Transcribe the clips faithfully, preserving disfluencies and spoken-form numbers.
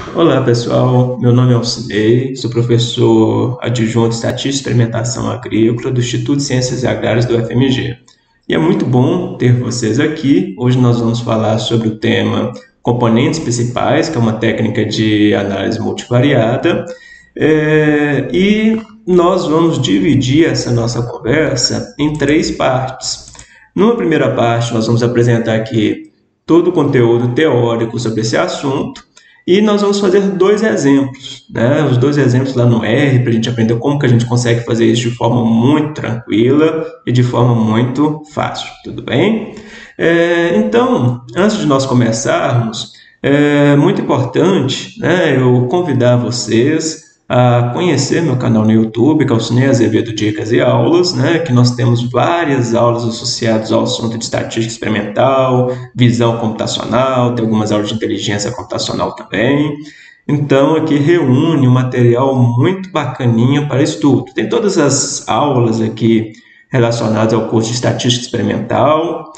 Olá pessoal, meu nome é Alcinei, sou professor adjunto de Estatística e Experimentação Agrícola do Instituto de Ciências Agrárias do F M G. E é muito bom ter vocês aqui. Hoje nós vamos falar sobre o tema componentes principais, que é uma técnica de análise multivariada, é, e nós vamos dividir essa nossa conversa em três partes. Numa primeira parte, nós vamos apresentar aqui todo o conteúdo teórico sobre esse assunto, e nós vamos fazer dois exemplos, né? Os dois exemplos lá no R, para a gente aprender como que a gente consegue fazer isso de forma muito tranquila e de forma muito fácil, tudo bem? É, então, antes de nós começarmos, é muito importante, né, eu convidar vocês a conhecer meu canal no YouTube, que é o Alcinei Azevedo Dicas e Aulas, né, que nós temos várias aulas associadas ao assunto de estatística experimental, visão computacional, tem algumas aulas de inteligência computacional também. Então, aqui reúne um material muito bacaninha para estudo. Tem todas as aulas aqui relacionadas ao curso de estatística experimental,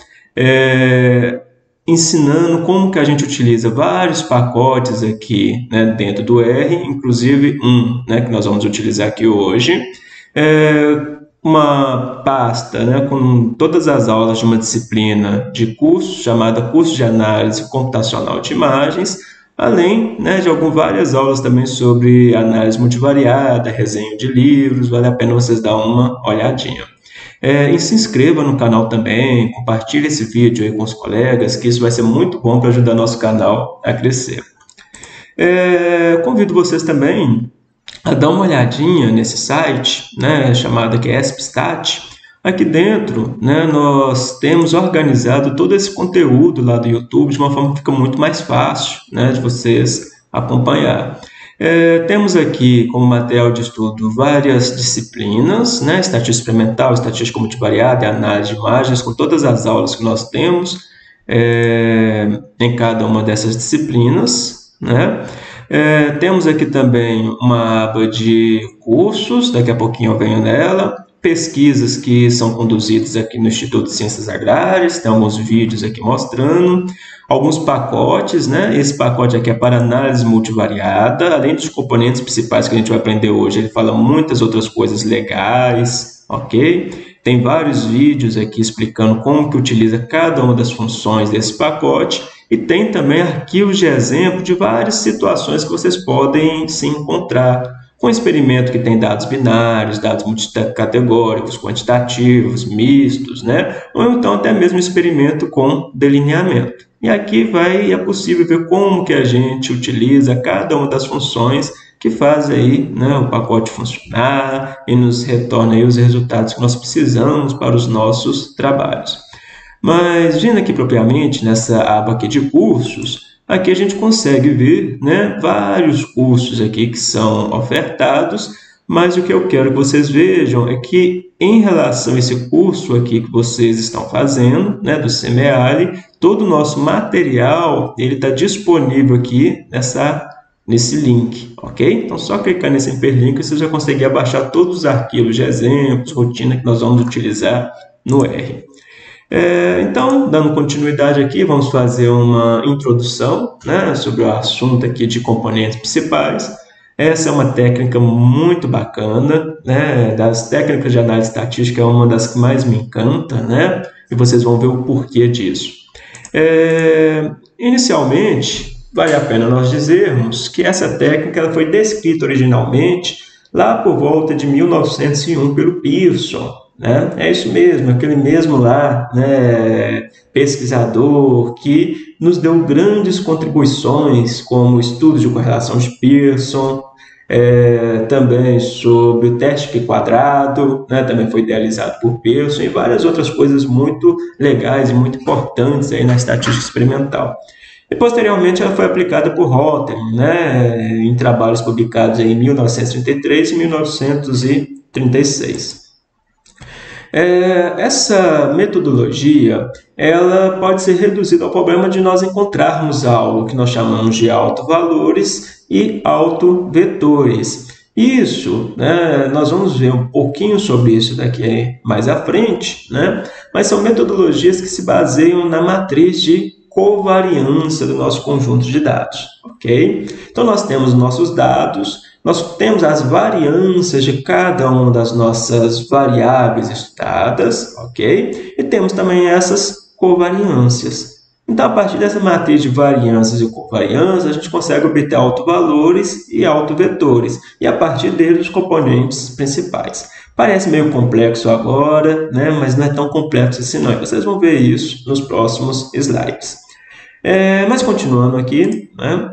é, ensinando como que a gente utiliza vários pacotes aqui, né, dentro do R, inclusive um, né, que nós vamos utilizar aqui hoje, é uma pasta, né, com todas as aulas de uma disciplina de curso chamada Curso de Análise Computacional de Imagens, além, né, de algumas várias aulas também sobre análise multivariada, resenha de livros, vale a pena vocês dar uma olhadinha. É, e se inscreva no canal também, compartilhe esse vídeo aí com os colegas, que isso vai ser muito bom para ajudar nosso canal a crescer. É, convido vocês também a dar uma olhadinha nesse site, né, chamado aqui ESPStat. Aqui dentro, né, nós temos organizado todo esse conteúdo lá do YouTube de uma forma que fica muito mais fácil, né, de vocês acompanhar. É, temos aqui como material de estudo várias disciplinas, né? Estatística experimental, estatística multivariada e análise de imagens, com todas as aulas que nós temos é, em cada uma dessas disciplinas, né? É, temos aqui também uma aba de cursos, daqui a pouquinho eu venho nela, pesquisas que são conduzidas aqui no Instituto de Ciências Agrárias, tem alguns vídeos aqui mostrando, alguns pacotes, né? Esse pacote aqui é para análise multivariada, além dos componentes principais que a gente vai aprender hoje, ele fala muitas outras coisas legais, ok? Tem vários vídeos aqui explicando como que utiliza cada uma das funções desse pacote, e tem também arquivos de exemplo de várias situações que vocês podem se encontrar, com experimento que tem dados binários, dados multicategóricos, quantitativos, mistos, né? Ou então até mesmo experimento com delineamento. E aqui vai, é possível ver como que a gente utiliza cada uma das funções que faz aí, né, o pacote funcionar e nos retorna aí os resultados que nós precisamos para os nossos trabalhos. Mas vindo aqui propriamente nessa aba aqui de cursos, aqui a gente consegue ver, né, vários cursos aqui que são ofertados, mas o que eu quero que vocês vejam é que em relação a esse curso aqui que vocês estão fazendo, né, do SEMEALI, todo o nosso material ele está disponível aqui nessa, nesse link, ok? Então, só clicar nesse hiperlink você já consegue abaixar todos os arquivos de exemplos, rotina que nós vamos utilizar no R. É, então, dando continuidade aqui, vamos fazer uma introdução, né, sobre o assunto aqui de componentes principais. Essa é uma técnica muito bacana, né, das técnicas de análise estatística é uma das que mais me encanta, né, e vocês vão ver o porquê disso. É, inicialmente, vale a pena nós dizermos que essa técnica ela foi descrita originalmente lá por volta de mil novecentos e um pelo Pearson. Né? É isso mesmo, aquele mesmo lá, né, pesquisador que nos deu grandes contribuições, como estudos de correlação de Pearson, é, também sobre o teste Q quadrado, né, também foi idealizado por Pearson, e várias outras coisas muito legais e muito importantes aí na estatística experimental. E posteriormente ela foi aplicada por Rotherham, né, em trabalhos publicados em mil novecentos e trinta e três e mil novecentos e trinta e seis. É, essa metodologia ela pode ser reduzida ao problema de nós encontrarmos algo que nós chamamos de autovalores e autovetores. Isso, né, nós vamos ver um pouquinho sobre isso daqui mais à frente, né, mas são metodologias que se baseiam na matriz de covariância do nosso conjunto de dados, ok? Então, nós temos nossos dados, nós temos as variâncias de cada uma das nossas variáveis estudadas, ok? E temos também essas covariâncias. Então, a partir dessa matriz de variâncias e covariâncias, a gente consegue obter autovalores e autovetores, e a partir deles os componentes principais. Parece meio complexo agora, né? Mas não é tão complexo assim não. E vocês vão ver isso nos próximos slides. É, mas continuando aqui, né?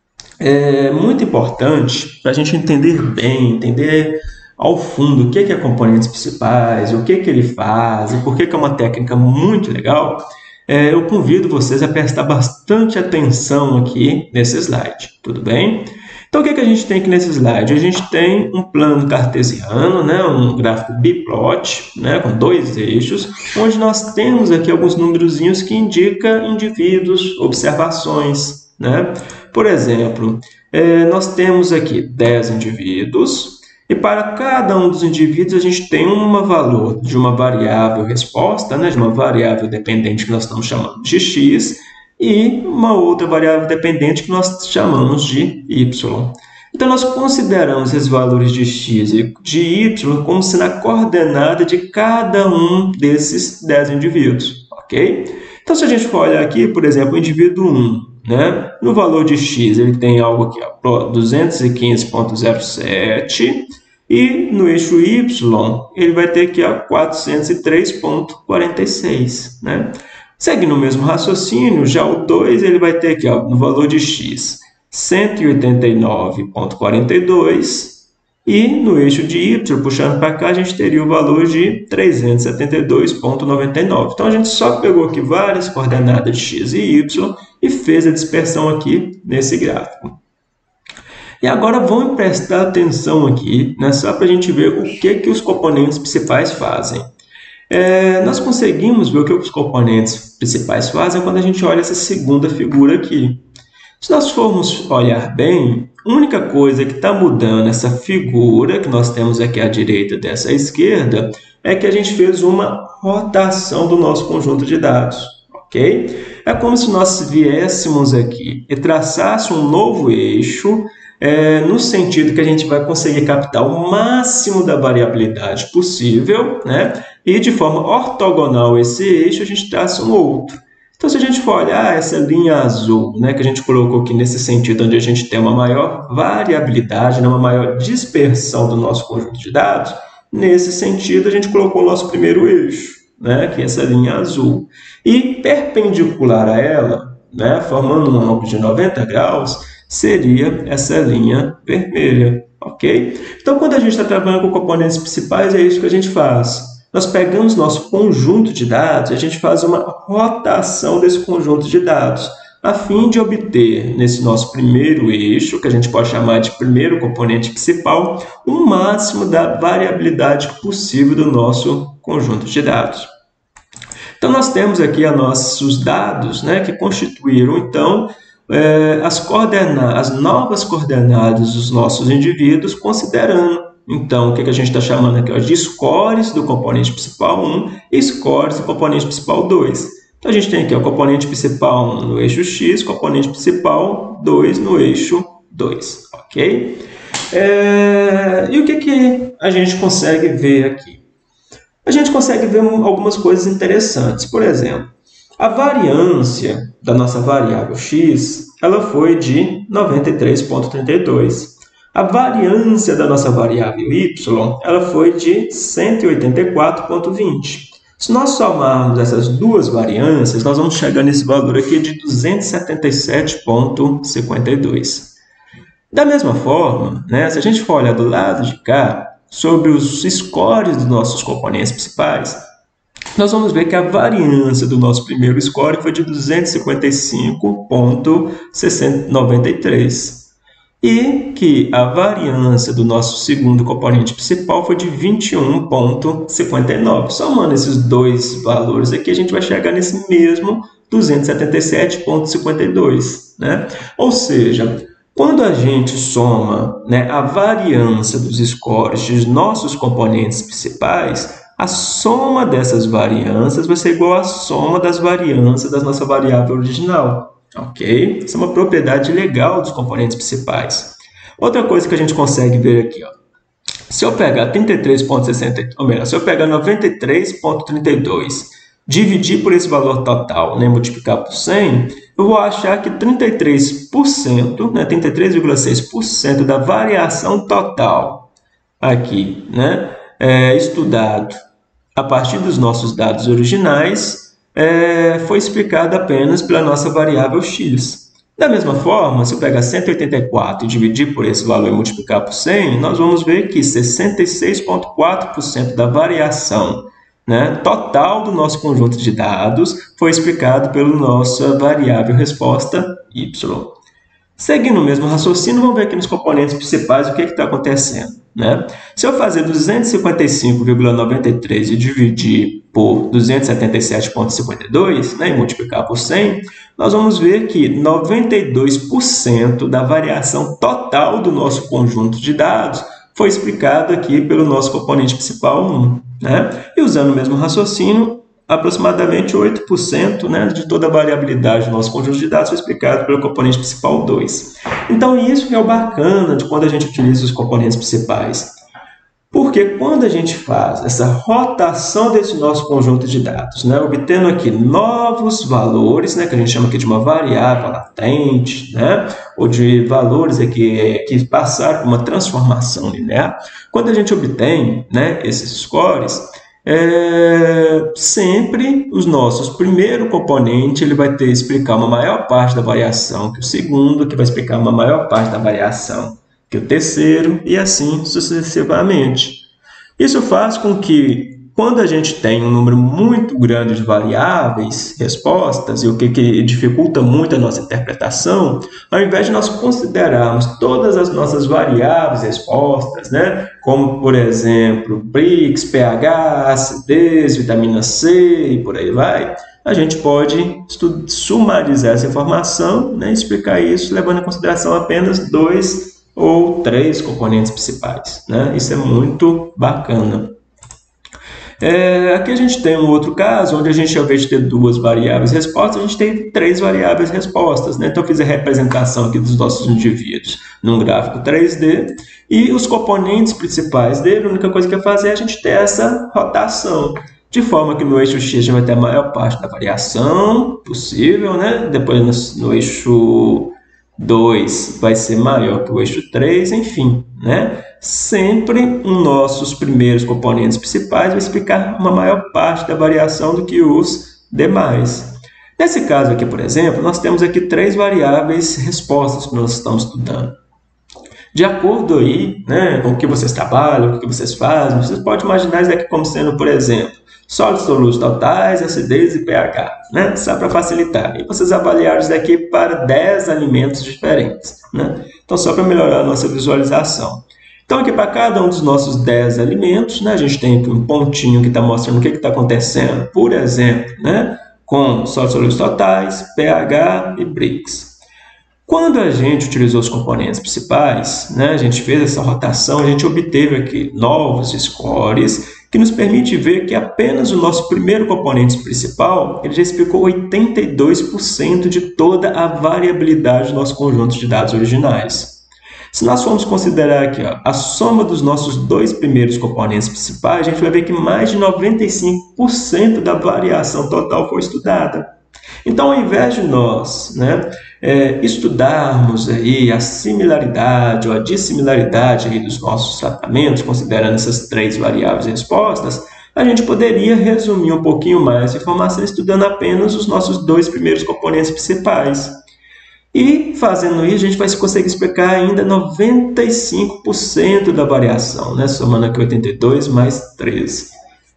É muito importante para a gente entender bem, entender ao fundo o que é componentes principais, o que, que ele faz e por que, que é uma técnica muito legal. É, eu convido vocês a prestar bastante atenção aqui nesse slide, tudo bem? Então, o que, que a gente tem aqui nesse slide? A gente tem um plano cartesiano, né, um gráfico biplot, né, com dois eixos, onde nós temos aqui alguns númerozinhos que indicam indivíduos, observações, né? Por exemplo, é, nós temos aqui dez indivíduos, e para cada um dos indivíduos a gente tem um valor de uma variável resposta, né, de uma variável dependente que nós estamos chamando de x, e uma outra variável dependente que nós chamamos de y. Então, nós consideramos esses valores de x e de y como se na coordenada de cada um desses dez indivíduos, ok? Então, se a gente for olhar aqui, por exemplo, o indivíduo um, né? No valor de x, ele tem algo aqui, ó, duzentos e quinze ponto zero sete, e no eixo y, ele vai ter aqui ó, quatrocentos e três ponto quarenta e seis, né? Segue no mesmo raciocínio, já o dois, ele vai ter aqui ó, no valor de x, cento e oitenta e nove ponto quarenta e dois, e no eixo de y, puxando para cá, a gente teria o valor de trezentos e setenta e dois ponto noventa e nove. Então, a gente só pegou aqui várias coordenadas de x e y e fez a dispersão aqui nesse gráfico. E agora vamos prestar atenção aqui, né, só para a gente ver o que, que os componentes principais fazem. É, nós conseguimos ver o que os componentes principais fazem quando a gente olha essa segunda figura aqui. Se nós formos olhar bem, a única coisa que está mudando essa figura que nós temos aqui à direita dessa à esquerda é que a gente fez uma rotação do nosso conjunto de dados, ok? É como se nós viéssemos aqui e traçássemos um novo eixo, é, no sentido que a gente vai conseguir captar o máximo da variabilidade possível, né? E de forma ortogonal a esse eixo, a gente traça um outro. Então, se a gente for olhar essa linha azul, né, que a gente colocou aqui nesse sentido, onde a gente tem uma maior variabilidade, né, uma maior dispersão do nosso conjunto de dados, nesse sentido, a gente colocou o nosso primeiro eixo, né, que é essa linha azul. E perpendicular a ela, né, formando um ângulo de noventa graus, seria essa linha vermelha, ok? Então, quando a gente está trabalhando com componentes principais, é isso que a gente faz. Nós pegamos nosso conjunto de dados e a gente faz uma rotação desse conjunto de dados, a fim de obter, nesse nosso primeiro eixo, que a gente pode chamar de primeiro componente principal, o máximo da variabilidade possível do nosso conjunto de dados. Então, nós temos aqui os nossos dados, né, que constituíram, então, é, as, coordena- as novas coordenadas dos nossos indivíduos, considerando então, o que a gente está chamando aqui ó, de scores do componente principal um e scores do componente principal dois. Então, a gente tem aqui o componente principal um no eixo x, componente principal dois no eixo dois, ok? É, e o que, que a gente consegue ver aqui? A gente consegue ver algumas coisas interessantes. Por exemplo, a variância da nossa variável x, ela foi de noventa e três ponto trinta e dois. A variância da nossa variável y, ela foi de cento e oitenta e quatro ponto vinte. Se nós somarmos essas duas variâncias, nós vamos chegar nesse valor aqui de duzentos e setenta e sete ponto cinquenta e dois. Da mesma forma, né, se a gente for olhar do lado de cá, sobre os scores dos nossos componentes principais, nós vamos ver que a variância do nosso primeiro score foi de duzentos e cinquenta e cinco ponto noventa e três. E que a variância do nosso segundo componente principal foi de vinte e um ponto cinquenta e nove. Somando esses dois valores aqui, a gente vai chegar nesse mesmo duzentos e setenta e sete ponto cinquenta e dois. Né? Ou seja, quando a gente soma, né, a variância dos scores dos nossos componentes principais, a soma dessas variâncias vai ser igual à soma das variâncias da nossa variável original, ok? Essa é uma propriedade legal dos componentes principais. Outra coisa que a gente consegue ver aqui, ó, se eu pegar trinta e três vírgula sessenta, ou melhor, se eu pegar noventa e três vírgula trinta e dois, dividir por esse valor total, né, multiplicar por cem, eu vou achar que trinta e três por cento, né, trinta e três vírgula seis por cento da variação total aqui, né, é, estudado a partir dos nossos dados originais, é, foi explicado apenas pela nossa variável x. Da mesma forma, se eu pegar cento e oitenta e quatro e dividir por esse valor e multiplicar por cem, nós vamos ver que sessenta e seis vírgula quatro por cento da variação, né, total do nosso conjunto de dados foi explicado pela nossa variável resposta y. Seguindo o mesmo raciocínio, vamos ver aqui nos componentes principais o que está acontecendo, né? Se eu fazer duzentos e cinquenta e cinco vírgula noventa e três e dividir por duzentos e setenta e sete vírgula cinquenta e dois, né, e multiplicar por cem, nós vamos ver que noventa e dois por cento da variação total do nosso conjunto de dados foi explicado aqui pelo nosso componente principal um. Né? E usando o mesmo raciocínio, aproximadamente oito por cento, né, de toda a variabilidade do nosso conjunto de dados foi explicado pelo componente principal dois. Então, isso que é o bacana de quando a gente utiliza os componentes principais. Porque quando a gente faz essa rotação desse nosso conjunto de dados, né, obtendo aqui novos valores, né, que a gente chama aqui de uma variável latente, né, ou de valores aqui que passaram por uma transformação linear, quando a gente obtém, né, esses scores, é, sempre os nossos primeiro componente ele vai ter explicar uma maior parte da variação que o segundo, que vai explicar uma maior parte da variação que o terceiro, e assim sucessivamente. Isso faz com que, quando a gente tem um número muito grande de variáveis, respostas, e o que, que dificulta muito a nossa interpretação, ao invés de nós considerarmos todas as nossas variáveis respostas, né, como, por exemplo, Brix, pH, acidez, vitamina C e por aí vai, a gente pode sumarizar essa informação, né, e explicar isso levando em consideração apenas dois ou três componentes principais, né? Isso é muito bacana. É, aqui a gente tem um outro caso, onde a gente, ao invés de ter duas variáveis respostas, a gente tem três variáveis respostas, né? Então, eu fiz a representação aqui dos nossos indivíduos num gráfico três D, e os componentes principais dele, a única coisa que é fazer é a gente ter essa rotação, de forma que no eixo X a gente vai ter a maior parte da variação possível, né? Depois no, no eixo dois vai ser maior que o eixo três, enfim, né? Sempre os nossos primeiros componentes principais vai explicar uma maior parte da variação do que os demais. Nesse caso aqui, por exemplo, nós temos aqui três variáveis respostas que nós estamos estudando. De acordo aí, né, com o que vocês trabalham, com o que vocês fazem, vocês podem imaginar isso aqui como sendo, por exemplo, sólidos, solúveis, totais, acidez e pH, né? Só para facilitar. E vocês avaliaram isso daqui para dez alimentos diferentes, né? Então, só para melhorar a nossa visualização. Então, aqui para cada um dos nossos dez alimentos, né, a gente tem aqui um pontinho que está mostrando o que está acontecendo, por exemplo, né, com sólidos, solúveis, totais, pH e Brix. Quando a gente utilizou os componentes principais, né, a gente fez essa rotação, a gente obteve aqui novos scores, que nos permite ver que apenas o nosso primeiro componente principal ele já explicou oitenta e dois por cento de toda a variabilidade do nosso conjunto de dados originais. Se nós formos considerar aqui ó, a soma dos nossos dois primeiros componentes principais, a gente vai ver que mais de noventa e cinco por cento da variação total foi estudada. Então, ao invés de nós, né, é, estudarmos aí a similaridade ou a dissimilaridade aí dos nossos tratamentos, considerando essas três variáveis respostas, a gente poderia resumir um pouquinho mais a informação estudando apenas os nossos dois primeiros componentes principais. E, fazendo isso, a gente vai conseguir explicar ainda noventa e cinco por cento da variação, né, somando aqui oitenta e dois mais treze.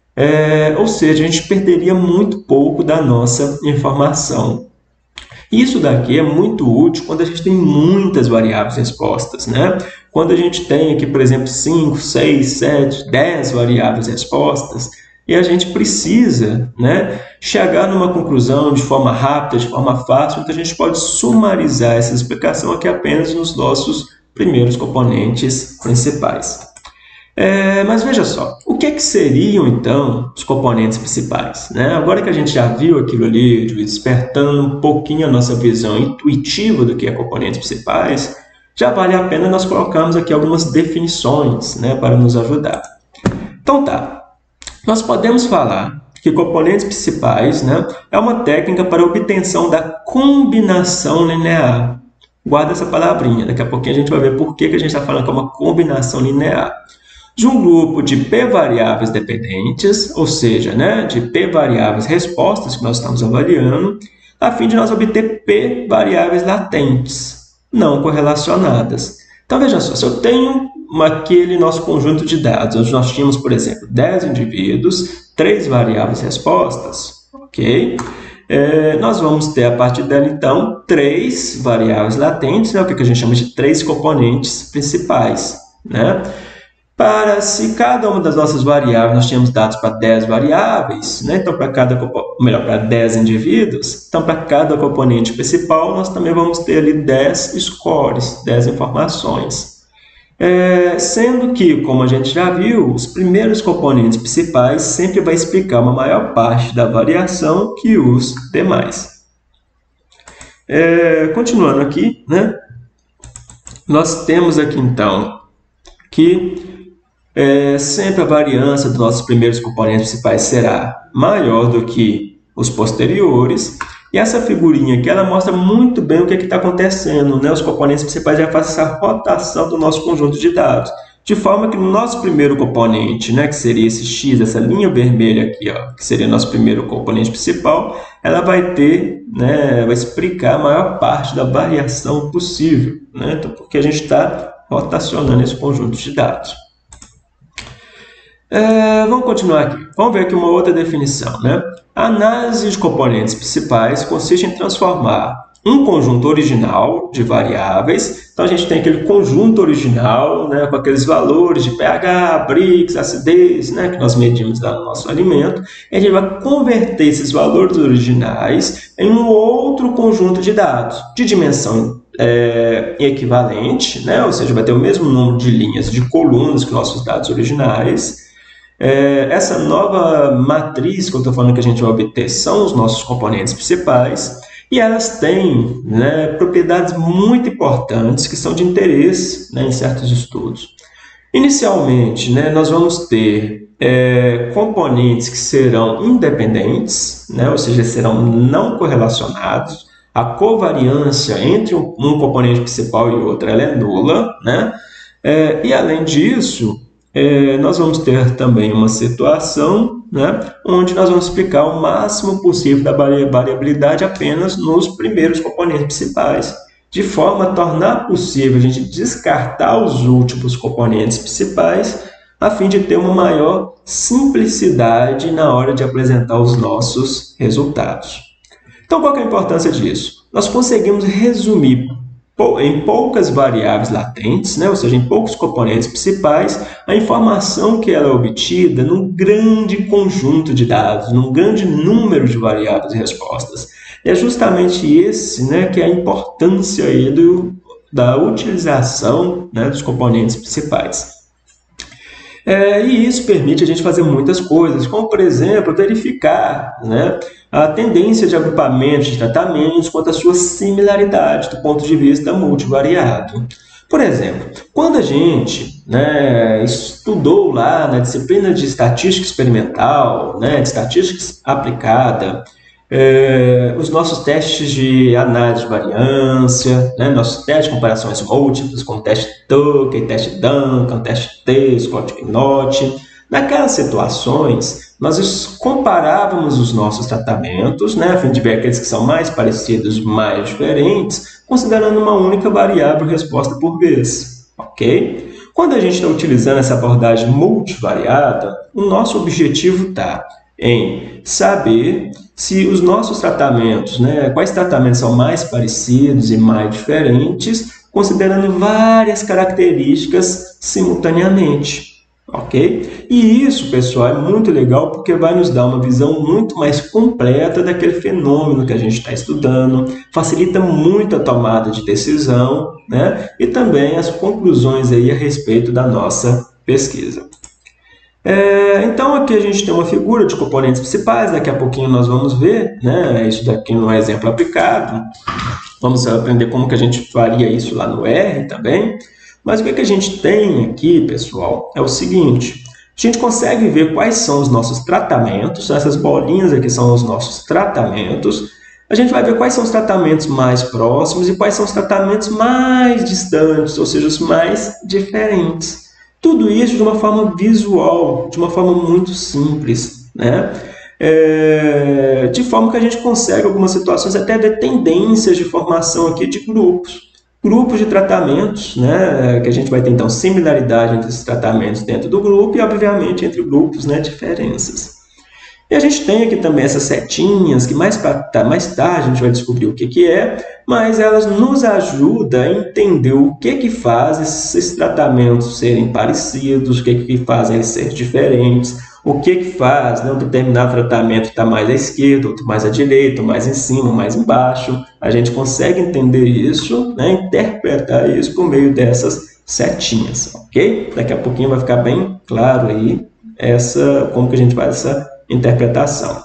É, ou seja, a gente perderia muito pouco da nossa informação. Isso daqui é muito útil quando a gente tem muitas variáveis respostas, né? Quando a gente tem aqui, por exemplo, cinco, seis, sete, dez variáveis respostas, e a gente precisa, né, chegar numa conclusão de forma rápida, de forma fácil, então a gente pode sumarizar essa explicação aqui apenas nos nossos primeiros componentes principais. É, mas veja só, o que, é que seriam então os componentes principais, né? Agora que a gente já viu aquilo ali, despertando um pouquinho a nossa visão intuitiva do que é componentes principais, já vale a pena nós colocarmos aqui algumas definições, né, para nos ajudar. Então tá, nós podemos falar que componentes principais, né, é uma técnica para a obtenção da combinação linear. Guarda essa palavrinha, daqui a pouquinho a gente vai ver por que, que a gente está falando que é uma combinação linear. De um grupo de p variáveis dependentes, ou seja, né, de p variáveis respostas que nós estamos avaliando, a fim de nós obter p variáveis latentes, não correlacionadas. Então, veja só, se eu tenho aquele nosso conjunto de dados, onde nós tínhamos, por exemplo, dez indivíduos, três variáveis respostas, ok? É, nós vamos ter, a partir dela, então, três variáveis latentes, né, o que a gente chama de três componentes principais, né? Para, se cada uma das nossas variáveis, nós tínhamos dados para dez variáveis, né? Então, para cada, melhor, para dez indivíduos, então, para cada componente principal, nós também vamos ter ali dez scores, dez informações. É, sendo que, como a gente já viu, os primeiros componentes principais sempre vai explicar uma maior parte da variação que os demais. É, continuando aqui, né? Nós temos aqui, então, que É, sempre a variância dos nossos primeiros componentes principais será maior do que os posteriores. E essa figurinha aqui, ela mostra muito bem o que está acontecendo, né? Os componentes principais já fazem essa rotação do nosso conjunto de dados. De forma que no nosso primeiro componente, né, que seria esse x, essa linha vermelha aqui, ó, que seria nosso primeiro componente principal, ela vai ter, né, vai explicar a maior parte da variação possível, né? Então, porque a gente está rotacionando esse conjunto de dados. É, vamos continuar aqui. Vamos ver aqui uma outra definição, né? A análise de componentes principais consiste em transformar um conjunto original de variáveis. Então, a gente tem aquele conjunto original, né, com aqueles valores de pH, Brix, acidez, né, que nós medimos lá no nosso alimento. E a gente vai converter esses valores originais em um outro conjunto de dados de dimensão é, equivalente, né? Ou seja, vai ter o mesmo número de linhas, de colunas que nossos dados originais. É, essa nova matriz que eu estou falando que a gente vai obter são os nossos componentes principais e elas têm, né, propriedades muito importantes que são de interesse, né, em certos estudos. Inicialmente, né, nós vamos ter é, componentes que serão independentes, né, ou seja, serão não correlacionados. A covariância entre um, um componente principal e outro ela é nula, né? É, e além disso, É, nós vamos ter também uma situação, né, onde nós vamos explicar o máximo possível da variabilidade apenas nos primeiros componentes principais, de forma a tornar possível a gente descartar os últimos componentes principais, a fim de ter uma maior simplicidade na hora de apresentar os nossos resultados. Então, qual que é a importância disso? Nós conseguimos resumir em poucas variáveis latentes, né, ou seja, em poucos componentes principais, a informação que ela é obtida num grande conjunto de dados, num grande número de variáveis e respostas. E é justamente esse, né, que é a importância aí do, da utilização, né, dos componentes principais. É, e isso permite a gente fazer muitas coisas, como, por exemplo, verificar, né, a tendência de agrupamento de tratamentos quanto à sua similaridade do ponto de vista multivariado. Por exemplo, quando a gente, né, estudou lá na disciplina de estatística experimental, né, de estatística aplicada, É, os nossos testes de análise de variância, né, nossos testes de comparações múltiplas, como teste Tucker, teste Duncan, teste T, Scott-Knott. Naquelas situações, nós comparávamos os nossos tratamentos, né, a fim de ver aqueles que são mais parecidos, mais diferentes, considerando uma única variável resposta por vez, ok? Quando a gente está utilizando essa abordagem multivariada, o nosso objetivo está em saber se os nossos tratamentos, né, quais tratamentos são mais parecidos e mais diferentes, considerando várias características simultaneamente, ok? E isso, pessoal, é muito legal porque vai nos dar uma visão muito mais completa daquele fenômeno que a gente está estudando, facilita muito a tomada de decisão, né, e também as conclusões aí a respeito da nossa pesquisa. É, então, aqui a gente tem uma figura de componentes principais, daqui a pouquinho nós vamos ver, né, isso daqui no exemplo aplicado. Vamos aprender como que a gente faria isso lá no R também. Mas o que, que a gente tem aqui, pessoal, é o seguinte: a gente consegue ver quais são os nossos tratamentos, essas bolinhas aqui são os nossos tratamentos. A gente vai ver quais são os tratamentos mais próximos e quais são os tratamentos mais distantes, ou seja, os mais diferentes. Tudo isso de uma forma visual, de uma forma muito simples, né? É, de forma que a gente consegue, em algumas situações, até ver tendências de formação aqui de grupos. Grupos de tratamentos, né? Que a gente vai ter, então, similaridade entre esses tratamentos dentro do grupo e, obviamente, entre grupos, né? Diferenças. E a gente tem aqui também essas setinhas, que mais, pra, mais tarde a gente vai descobrir o que, que é, mas elas nos ajudam a entender o que, que faz esses tratamentos serem parecidos, o que, que faz eles serem diferentes, o que, que faz, né, um determinado tratamento estar mais à esquerda, outro mais à direita, mais em cima, mais embaixo. A gente consegue entender isso, né, interpretar isso por meio dessas setinhas, ok? Daqui a pouquinho vai ficar bem claro aí essa, como que a gente faz essa interpretação.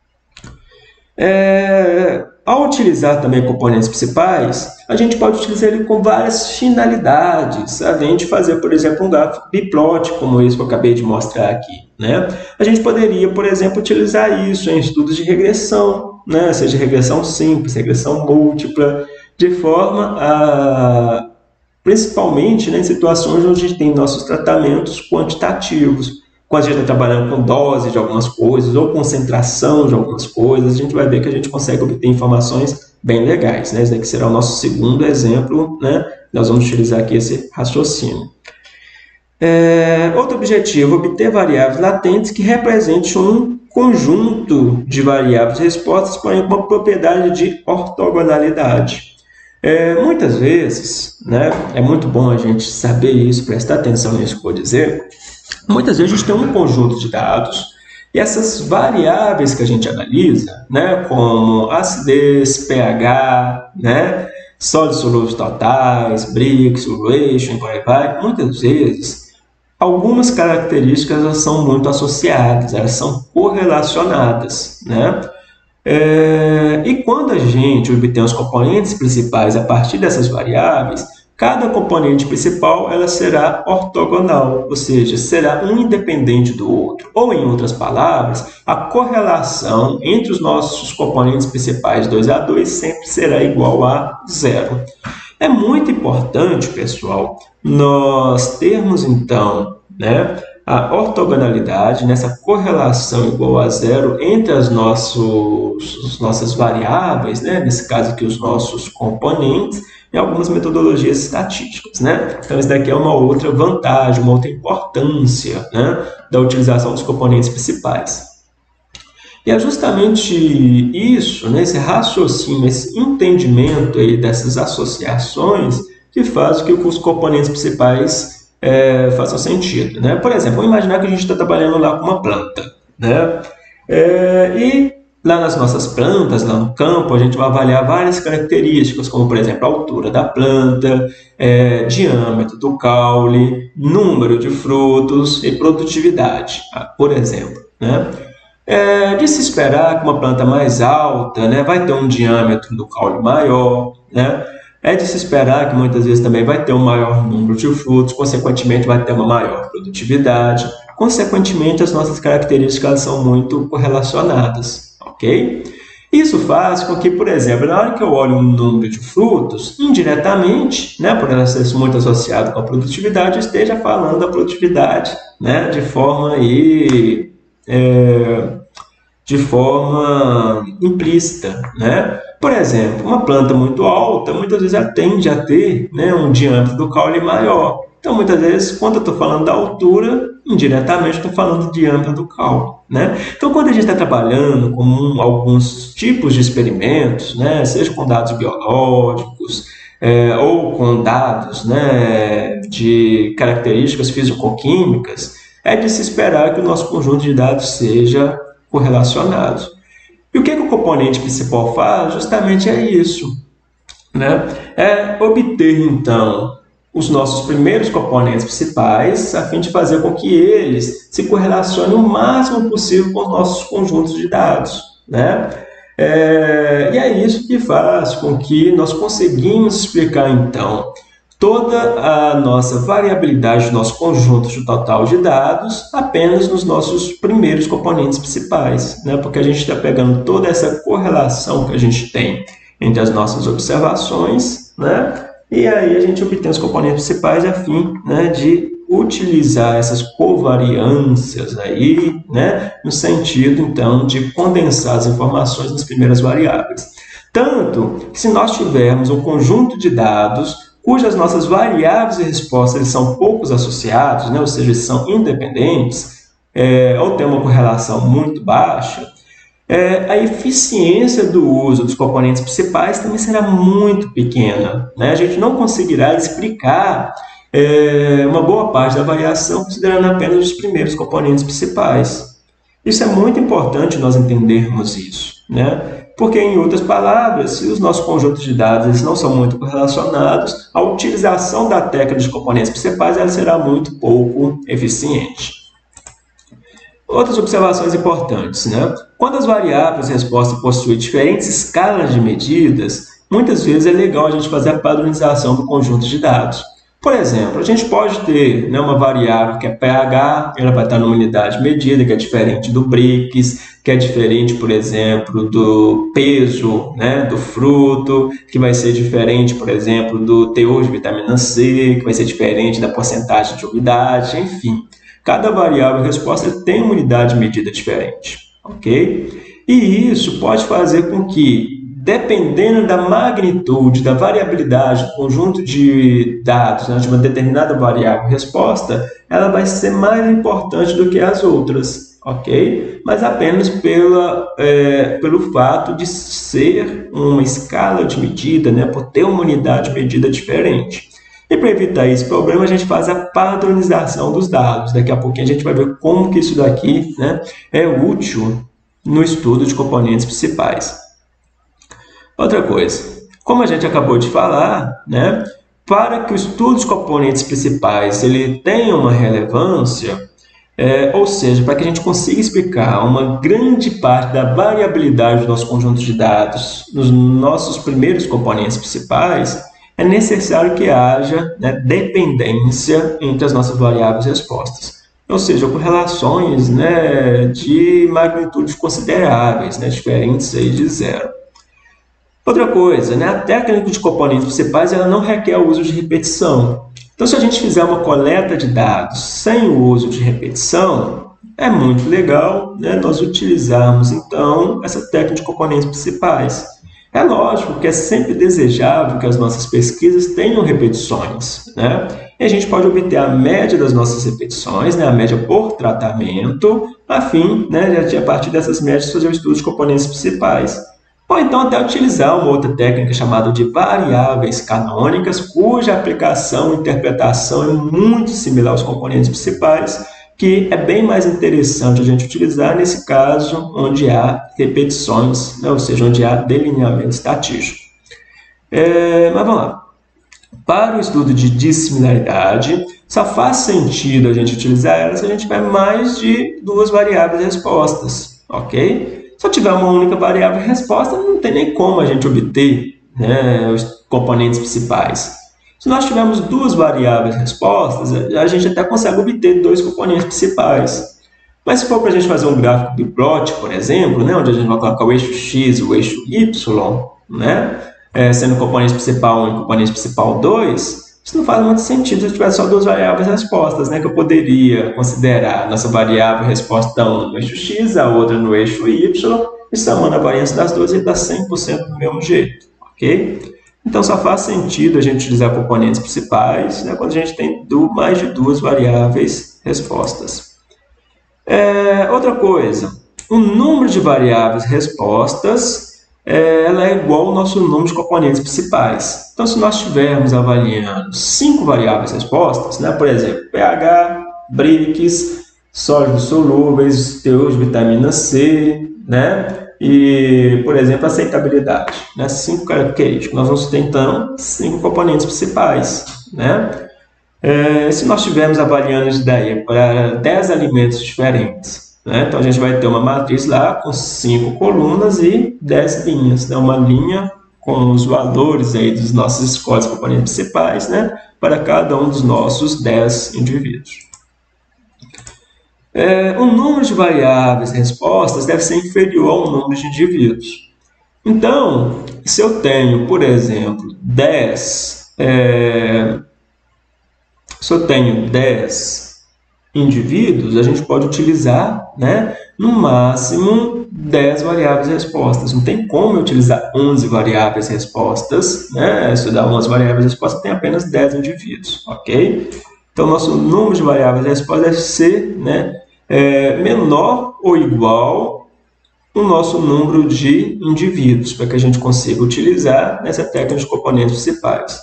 É, ao utilizar também componentes principais, a gente pode utilizar ele com várias finalidades. A gente fazer, por exemplo, um gráfico biplot, como esse que eu acabei de mostrar aqui, né? A gente poderia, por exemplo, utilizar isso em estudos de regressão, né? Seja regressão simples, regressão múltipla, de forma a, principalmente, né, em situações onde a gente tem nossos tratamentos quantitativos. Quando a gente está trabalhando com dose de algumas coisas ou concentração de algumas coisas, a gente vai ver que a gente consegue obter informações bem legais, né? Esse daqui será o nosso segundo exemplo, né? Nós vamos utilizar aqui esse raciocínio. É, outro objetivo, obter variáveis latentes que representem um conjunto de variáveis respostas, porém com uma propriedade de ortogonalidade. É, muitas vezes, né, é muito bom a gente saber isso, prestar atenção nisso que eu vou dizer. Muitas vezes a gente tem um conjunto de dados e essas variáveis que a gente analisa, né, como acidez, pH, né, sólidos solúveis totais, Brix, solution, e por aí vai, muitas vezes algumas características elas são muito associadas, elas são correlacionadas, né? É, e quando a gente obtém os componentes principais a partir dessas variáveis, cada componente principal ela será ortogonal, ou seja, será um independente do outro. Ou, em outras palavras, a correlação entre os nossos componentes principais dois a dois sempre será igual a zero. É muito importante, pessoal, nós termos, então, né, a ortogonalidade, nessa correlação igual a zero entre as nossos, as nossas variáveis, né, nesse caso aqui os nossos componentes, em algumas metodologias estatísticas, né? Então, isso daqui é uma outra vantagem, uma outra importância, né, da utilização dos componentes principais. E é justamente isso, né, esse raciocínio, esse entendimento aí dessas associações que faz com que os componentes principais é, façam sentido, né? Por exemplo, vamos imaginar que a gente está trabalhando lá com uma planta, né? É, e lá nas nossas plantas, lá no campo, a gente vai avaliar várias características, como, por exemplo, a altura da planta, é, diâmetro do caule, número de frutos e produtividade, por exemplo, né? É de se esperar que uma planta mais alta, né, vai ter um diâmetro do caule maior, né? É de se esperar que muitas vezes também vai ter um maior número de frutos, consequentemente vai ter uma maior produtividade, consequentemente as nossas características são muito correlacionadas, ok? Isso faz com que, por exemplo, na hora que eu olho um número de frutos, indiretamente, né, por ela ser muito associado com a produtividade, eu esteja falando da produtividade, né, de forma aí, é, de forma implícita, né? Por exemplo, uma planta muito alta, muitas vezes ela tende a ter, né, um diâmetro do caule maior. Então, muitas vezes, quando eu estou falando da altura, indiretamente estou falando do diâmetro do caule, né? Então, quando a gente está trabalhando com um, alguns tipos de experimentos, né, seja com dados biológicos, é, ou com dados, né, de características físico-químicas, é de se esperar que o nosso conjunto de dados seja correlacionado. E o que, que o componente principal faz? Justamente é isso, né? É obter, então, os nossos primeiros componentes principais, a fim de fazer com que eles se correlacionem o máximo possível com os nossos conjuntos de dados, né? É, e é isso que faz com que nós conseguimos explicar, então, toda a nossa variabilidade do nosso conjunto de total de dados apenas nos nossos primeiros componentes principais, né? Porque a gente está pegando toda essa correlação que a gente tem entre as nossas observações, né? E aí a gente obtém os componentes principais a fim, né, de utilizar essas covariâncias aí, né, no sentido, então, de condensar as informações nas primeiras variáveis. Tanto que se nós tivermos um conjunto de dados cujas nossas variáveis e respostas eles são poucos associados, né, ou seja, eles são independentes, é, ou tem uma correlação muito baixa, É, a eficiência do uso dos componentes principais também será muito pequena, né? A gente não conseguirá explicar é, uma boa parte da variação considerando apenas os primeiros componentes principais. Isso é muito importante nós entendermos isso, né? Porque, em outras palavras, se os nossos conjuntos de dados eles não são muito correlacionados, a utilização da técnica de componentes principais ela será muito pouco eficiente. Outras observações importantes, né? Quando as variáveis de resposta possuem diferentes escalas de medidas, muitas vezes é legal a gente fazer a padronização do conjunto de dados. Por exemplo, a gente pode ter, né, uma variável que é pH, ela vai estar numa unidade de medida, que é diferente do Brix, que é diferente, por exemplo, do peso, né, do fruto, que vai ser diferente, por exemplo, do teor de vitamina C, que vai ser diferente da porcentagem de umidade, enfim. Cada variável de resposta tem uma unidade de medida diferente, ok? E isso pode fazer com que, dependendo da magnitude, da variabilidade do conjunto de dados, né, de uma determinada variável de resposta, ela vai ser mais importante do que as outras, ok? Mas apenas pela, é, pelo fato de ser uma escala de medida, né, por ter uma unidade de medida diferente. E para evitar esse problema, a gente faz a padronização dos dados. Daqui a pouquinho a gente vai ver como que isso daqui, né, é útil no estudo de componentes principais. Outra coisa, como a gente acabou de falar, né, para que o estudo de componentes principais ele tenha uma relevância, é, ou seja, para que a gente consiga explicar uma grande parte da variabilidade do nosso conjunto de dados nos nossos primeiros componentes principais, é necessário que haja, né, dependência entre as nossas variáveis e respostas. Ou seja, com relações, né, de magnitude consideráveis, né, diferentes aí de zero. Outra coisa, né, a técnica de componentes principais ela não requer o uso de repetição. Então, se a gente fizer uma coleta de dados sem o uso de repetição, é muito legal, né, nós utilizarmos, então, essa técnica de componentes principais. É lógico que é sempre desejável que as nossas pesquisas tenham repetições, né? E a gente pode obter a média das nossas repetições, né? A média por tratamento, a fim, né, de a partir dessas médias fazer o estudo de componentes principais. Ou então até utilizar uma outra técnica chamada de variáveis canônicas, cuja aplicação e interpretação é muito similar aos componentes principais, que é bem mais interessante a gente utilizar nesse caso onde há repetições, né? Ou seja, onde há delineamento estatístico. É, mas vamos lá. Para o estudo de dissimilaridade, só faz sentido a gente utilizar ela se a gente tiver mais de duas variáveis de respostas, ok? Se eu tiver uma única variável de resposta, não tem nem como a gente obter, né, os componentes principais. Se nós tivermos duas variáveis respostas, a gente até consegue obter dois componentes principais. Mas se for para a gente fazer um gráfico biplot, por exemplo, né, onde a gente vai colocar o eixo x e o eixo y, né, é, sendo o componente principal um e o componente principal dois, isso não faz muito sentido se eu tivesse só duas variáveis respostas, né, que eu poderia considerar nossa variável resposta uma no eixo x, a outra no eixo y, e somando a variância das duas, ele dá cem por cento do mesmo jeito, ok? Então, só faz sentido a gente utilizar componentes principais, né, quando a gente tem do, mais de duas variáveis respostas. É, outra coisa, o número de variáveis respostas é, ela é igual ao nosso número de componentes principais. Então, se nós estivermos avaliando cinco variáveis respostas, né, por exemplo, pH, Brix, sólidos solúveis, teor de vitamina C, né, e, por exemplo, aceitabilidade, né? Cinco características. Nós vamos ter, então, cinco componentes principais, né? É, se nós estivermos avaliando isso daí para dez alimentos diferentes, né? Então a gente vai ter uma matriz lá com cinco colunas e dez linhas, né? Uma linha com os valores aí dos nossos scores componentes principais, né? Para cada um dos nossos dez indivíduos. É, o número de variáveis e respostas deve ser inferior ao número de indivíduos. Então, se eu tenho, por exemplo, dez, é, se eu tenho dez indivíduos, a gente pode utilizar, né, no máximo dez variáveis e respostas. Não tem como eu utilizar onze variáveis e respostas, né? Se eu dar onze variáveis e respostas, tem apenas dez indivíduos, ok? Então, nosso número de variáveis e respostas deve ser, né, é, menor ou igual o nosso número de indivíduos, para que a gente consiga utilizar nessa técnica de componentes principais.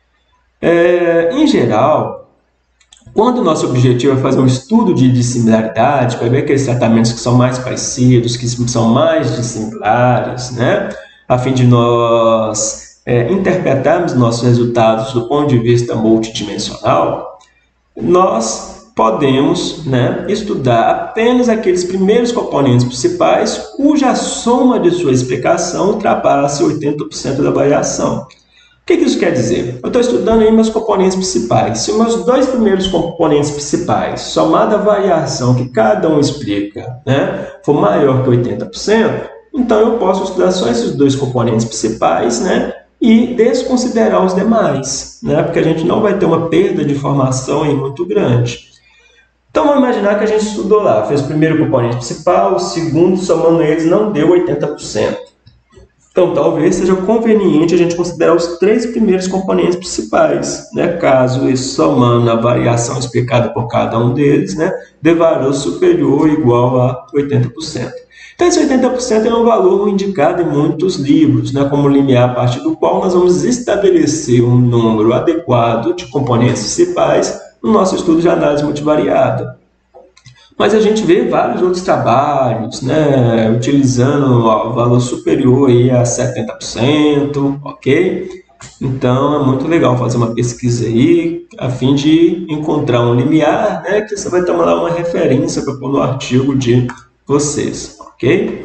É, em geral, quando o nosso objetivo é fazer um estudo de dissimilaridade, para ver aqueles tratamentos que são mais parecidos, que são mais dissimilares, né, a fim de nós é, interpretarmos nossos resultados do ponto de vista multidimensional, nós podemos, né, estudar apenas aqueles primeiros componentes principais cuja soma de sua explicação ultrapasse oitenta por cento da variação. O que, que isso quer dizer? Eu estou estudando aí meus componentes principais. Se os meus dois primeiros componentes principais, somada a variação que cada um explica, né, for maior que oitenta por cento, então eu posso estudar só esses dois componentes principais, né, e desconsiderar os demais, né, porque a gente não vai ter uma perda de informação aí muito grande. Então, vamos imaginar que a gente estudou lá, fez o primeiro componente principal, o segundo, somando eles, não deu oitenta por cento. Então, talvez seja conveniente a gente considerar os três primeiros componentes principais, né? Caso esse somando a variação explicada por cada um deles, né, dê valor superior ou igual a oitenta por cento. Então, esse oitenta por cento é um valor indicado em muitos livros, né, como limiar a partir do qual nós vamos estabelecer um número adequado de componentes principais no nosso estudo de análise multivariada. Mas a gente vê vários outros trabalhos, né, utilizando o valor superior aí a setenta por cento, ok? Então, é muito legal fazer uma pesquisa aí, a fim de encontrar um limiar, né, que você vai ter lá uma referência para pôr no artigo de vocês, ok?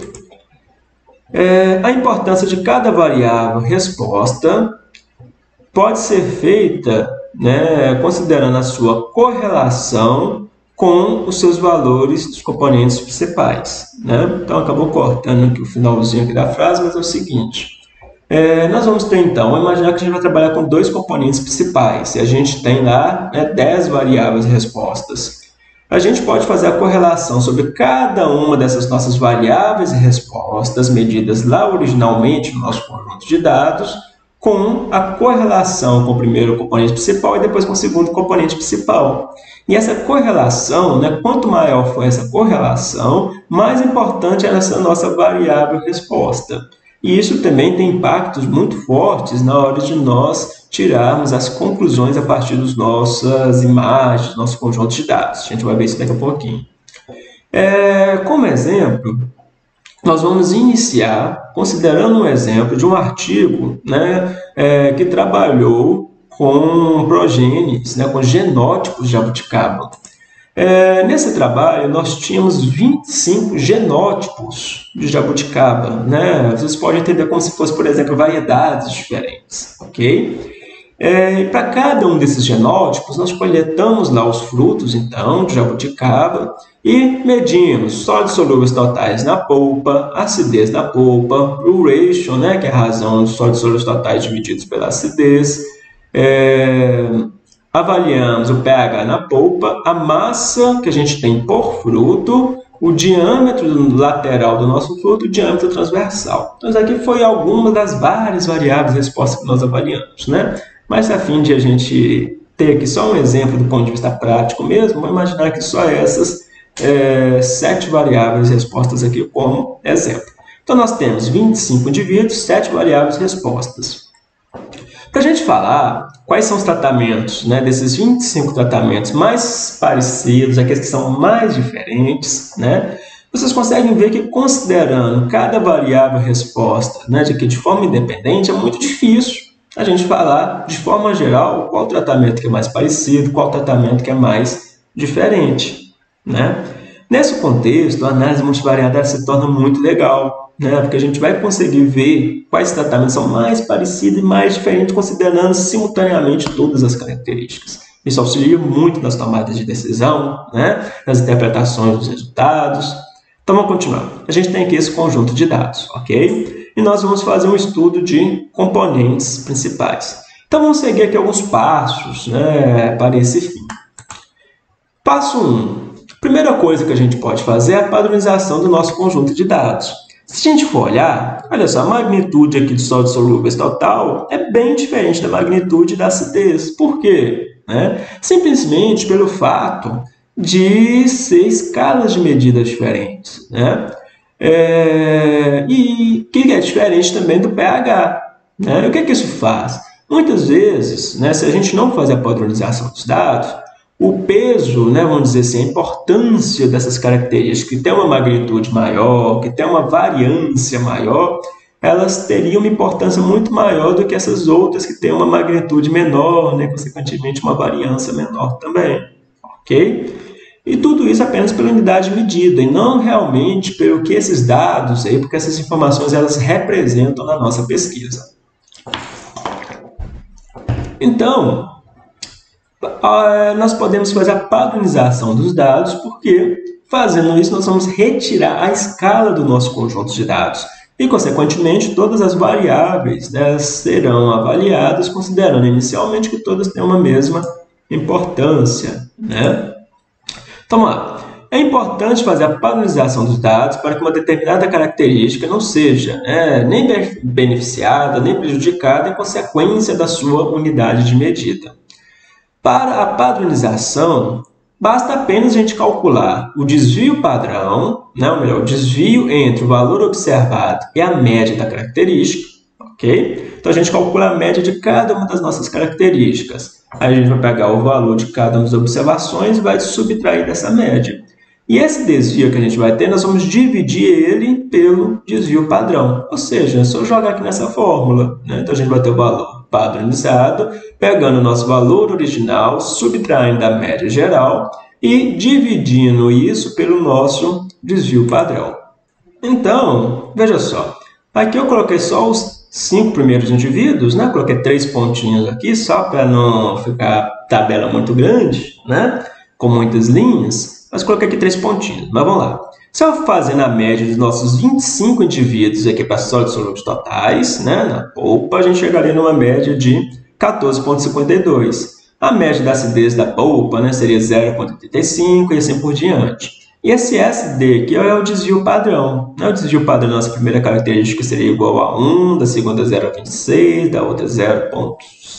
É, a importância de cada variável resposta pode ser feita, né, considerando a sua correlação com os seus valores dos componentes principais, né? Então, acabou cortando aqui o finalzinho aqui da frase, mas é o seguinte. É, nós vamos ter, então, imaginar que a gente vai trabalhar com dois componentes principais, e a gente tem lá, né, dez variáveis e respostas. A gente pode fazer a correlação sobre cada uma dessas nossas variáveis e respostas, medidas lá originalmente no nosso conjunto de dados, com a correlação com o primeiro componente principal e depois com o segundo componente principal. E essa correlação, né, quanto maior for essa correlação, mais importante é essa nossa variável resposta. E isso também tem impactos muito fortes na hora de nós tirarmos as conclusões a partir das nossas imagens, nosso conjunto de dados. A gente vai ver isso daqui a pouquinho. É, como exemplo, nós vamos iniciar considerando um exemplo de um artigo, né, é, que trabalhou com progenes, né, com genótipos de jabuticaba. É, nesse trabalho, nós tínhamos vinte e cinco genótipos de jabuticaba, né? Vocês podem entender como se fosse, por exemplo, variedades diferentes, ok? É, para cada um desses genótipos, nós coletamos lá os frutos, então, de jabuticaba e medimos sólidos solúveis totais na polpa, acidez da polpa, o ratio, né, que é a razão dos sólidos solúveis totais divididos pela acidez, é, avaliamos o pH na polpa, a massa que a gente tem por fruto, o diâmetro lateral do nosso fruto e o diâmetro transversal. Então, isso aqui foi alguma das várias variáveis respostas que nós avaliamos, né? Mas, a fim de a gente ter aqui só um exemplo do ponto de vista prático mesmo, vamos imaginar que só essas é, sete variáveis respostas aqui como exemplo. Então, nós temos vinte e cinco indivíduos, sete variáveis respostas. Para a gente falar quais são os tratamentos, né, desses vinte e cinco tratamentos mais parecidos, aqueles que são mais diferentes, né, vocês conseguem ver que considerando cada variável resposta, né, de que de forma independente é muito difícil, a gente falar, de forma geral, qual tratamento que é mais parecido, qual tratamento que é mais diferente, né? Nesse contexto, a análise multivariada se torna muito legal, né? Porque a gente vai conseguir ver quais tratamentos são mais parecidos e mais diferentes, considerando simultaneamente todas as características. Isso auxilia muito nas tomadas de decisão, né? Nas interpretações dos resultados. Então, vamos continuar. A gente tem aqui esse conjunto de dados, ok? E nós vamos fazer um estudo de componentes principais. Então, vamos seguir aqui alguns passos, né, para esse fim. Passo um. A primeira coisa que a gente pode fazer é a padronização do nosso conjunto de dados. Se a gente for olhar, olha só, a magnitude aqui de sólidos solúveis total é bem diferente da magnitude da acidez. Por quê? Né? Simplesmente pelo fato de ser escalas de medidas diferentes, né? É, e que é diferente também do pH. Né? E o que, é que isso faz? Muitas vezes, né, se a gente não fazer a padronização dos dados, o peso, né, vamos dizer assim, a importância dessas características que tem uma magnitude maior, que tem uma variância maior, elas teriam uma importância muito maior do que essas outras que têm uma magnitude menor, né, consequentemente uma variância menor também, ok? E tudo isso apenas pela unidade de medida, e não realmente pelo que esses dados, aí, porque essas informações elas representam na nossa pesquisa. Então, nós podemos fazer a padronização dos dados, porque fazendo isso nós vamos retirar a escala do nosso conjunto de dados. E, consequentemente, todas as variáveis, né, serão avaliadas, considerando inicialmente que todas têm uma mesma importância, né? Então, lá, é importante fazer a padronização dos dados para que uma determinada característica não seja né, nem beneficiada, nem prejudicada em consequência da sua unidade de medida. Para a padronização, basta apenas a gente calcular o desvio padrão, né, ou melhor, o desvio entre o valor observado e a média da característica, ok? Então, a gente calcula a média de cada uma das nossas características. Aí a gente vai pegar o valor de cada uma das observações e vai subtrair dessa média. E esse desvio que a gente vai ter, nós vamos dividir ele pelo desvio padrão. Ou seja, é só jogar aqui nessa fórmula. Né? Então, a gente vai ter o valor padronizado, pegando o nosso valor original, subtraindo da média geral e dividindo isso pelo nosso desvio padrão. Então, veja só. Aqui eu coloquei só os cinco primeiros indivíduos, né? Coloquei três pontinhos aqui, só para não ficar tabela muito grande, né? Com muitas linhas, mas coloquei aqui três pontinhos. Mas vamos lá. Se eu fazer na média dos nossos vinte e cinco indivíduos aqui para sólidos solúveis totais, né? Na polpa, a gente chegaria numa média de quatorze vírgula cinquenta e dois. A média da acidez da polpa, né, seria zero vírgula oitenta e cinco e assim por diante. E esse S D aqui é o desvio padrão. O desvio padrão da nossa primeira característica seria igual a um, da segunda zero vírgula vinte e seis, da outra zero vírgula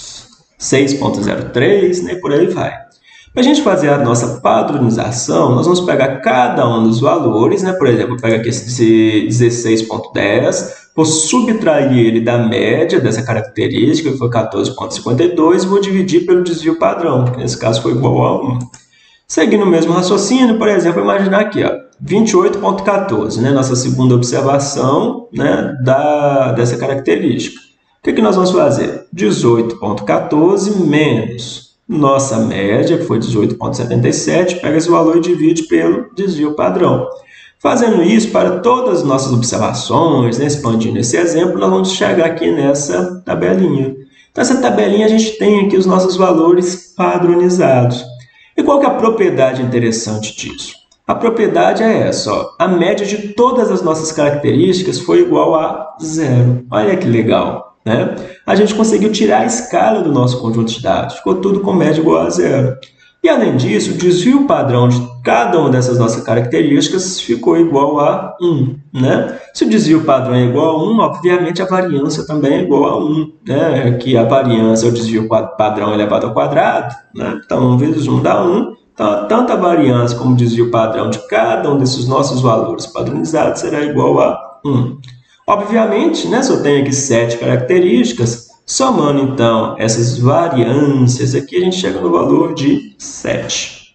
seis vírgula zero três, né, e por aí vai. Para a gente fazer a nossa padronização, nós vamos pegar cada um dos valores, né, por exemplo, vou pegar aqui esse dezesseis vírgula dez, vou subtrair ele da média dessa característica, que foi quatorze vírgula cinquenta e dois, e vou dividir pelo desvio padrão, que nesse caso foi igual a um. Seguindo o mesmo raciocínio, por exemplo, imaginar aqui, ó, vinte e oito vírgula quatorze, né, nossa segunda observação, né, da, dessa característica. O que, que nós vamos fazer? dezoito vírgula quatorze menos nossa média, que foi dezoito vírgula setenta e sete, pega esse valor e divide pelo desvio padrão. Fazendo isso para todas as nossas observações, né, expandindo esse exemplo, nós vamos chegar aqui nessa tabelinha. Então, essa tabelinha a gente tem aqui os nossos valores padronizados. E qual que é a propriedade interessante disso? A propriedade é essa, ó, a média de todas as nossas características foi igual a zero. Olha que legal, né? A gente conseguiu tirar a escala do nosso conjunto de dados, ficou tudo com média igual a zero. E, além disso, o desvio padrão de cada uma dessas nossas características ficou igual a um. Né? Se o desvio padrão é igual a um, obviamente a variância também é igual a um. Né? Que a variância é o desvio padrão elevado ao quadrado. Né? Então, um vezes um dá um. Então, tanto a variância como o desvio padrão de cada um desses nossos valores padronizados será igual a um. Obviamente, né, se eu tenho aqui sete características, somando, então, essas variâncias aqui, a gente chega no valor de sete.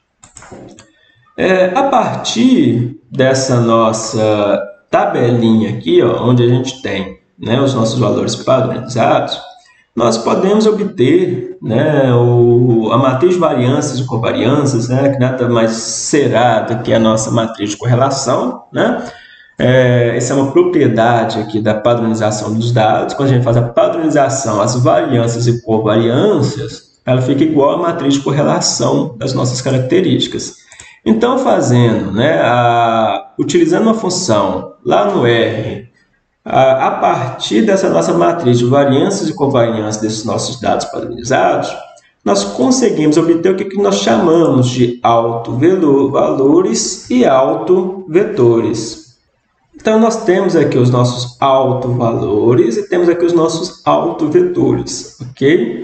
É, a partir dessa nossa tabelinha aqui, ó, onde a gente tem né, os nossos valores padronizados, nós podemos obter, né, o, a matriz de variâncias e covariâncias, né, que nada mais será do que a nossa matriz de correlação, né? É, essa é uma propriedade aqui da padronização dos dados. Quando a gente faz a padronização, as variâncias e covariâncias, ela fica igual à matriz de correlação das nossas características. Então, fazendo, né, a, utilizando uma função lá no R, a, a partir dessa nossa matriz de variâncias e covariâncias desses nossos dados padronizados, nós conseguimos obter o que, que nós chamamos de autovalores e autovetores. Então, nós temos aqui os nossos autovalores e temos aqui os nossos autovetores, ok?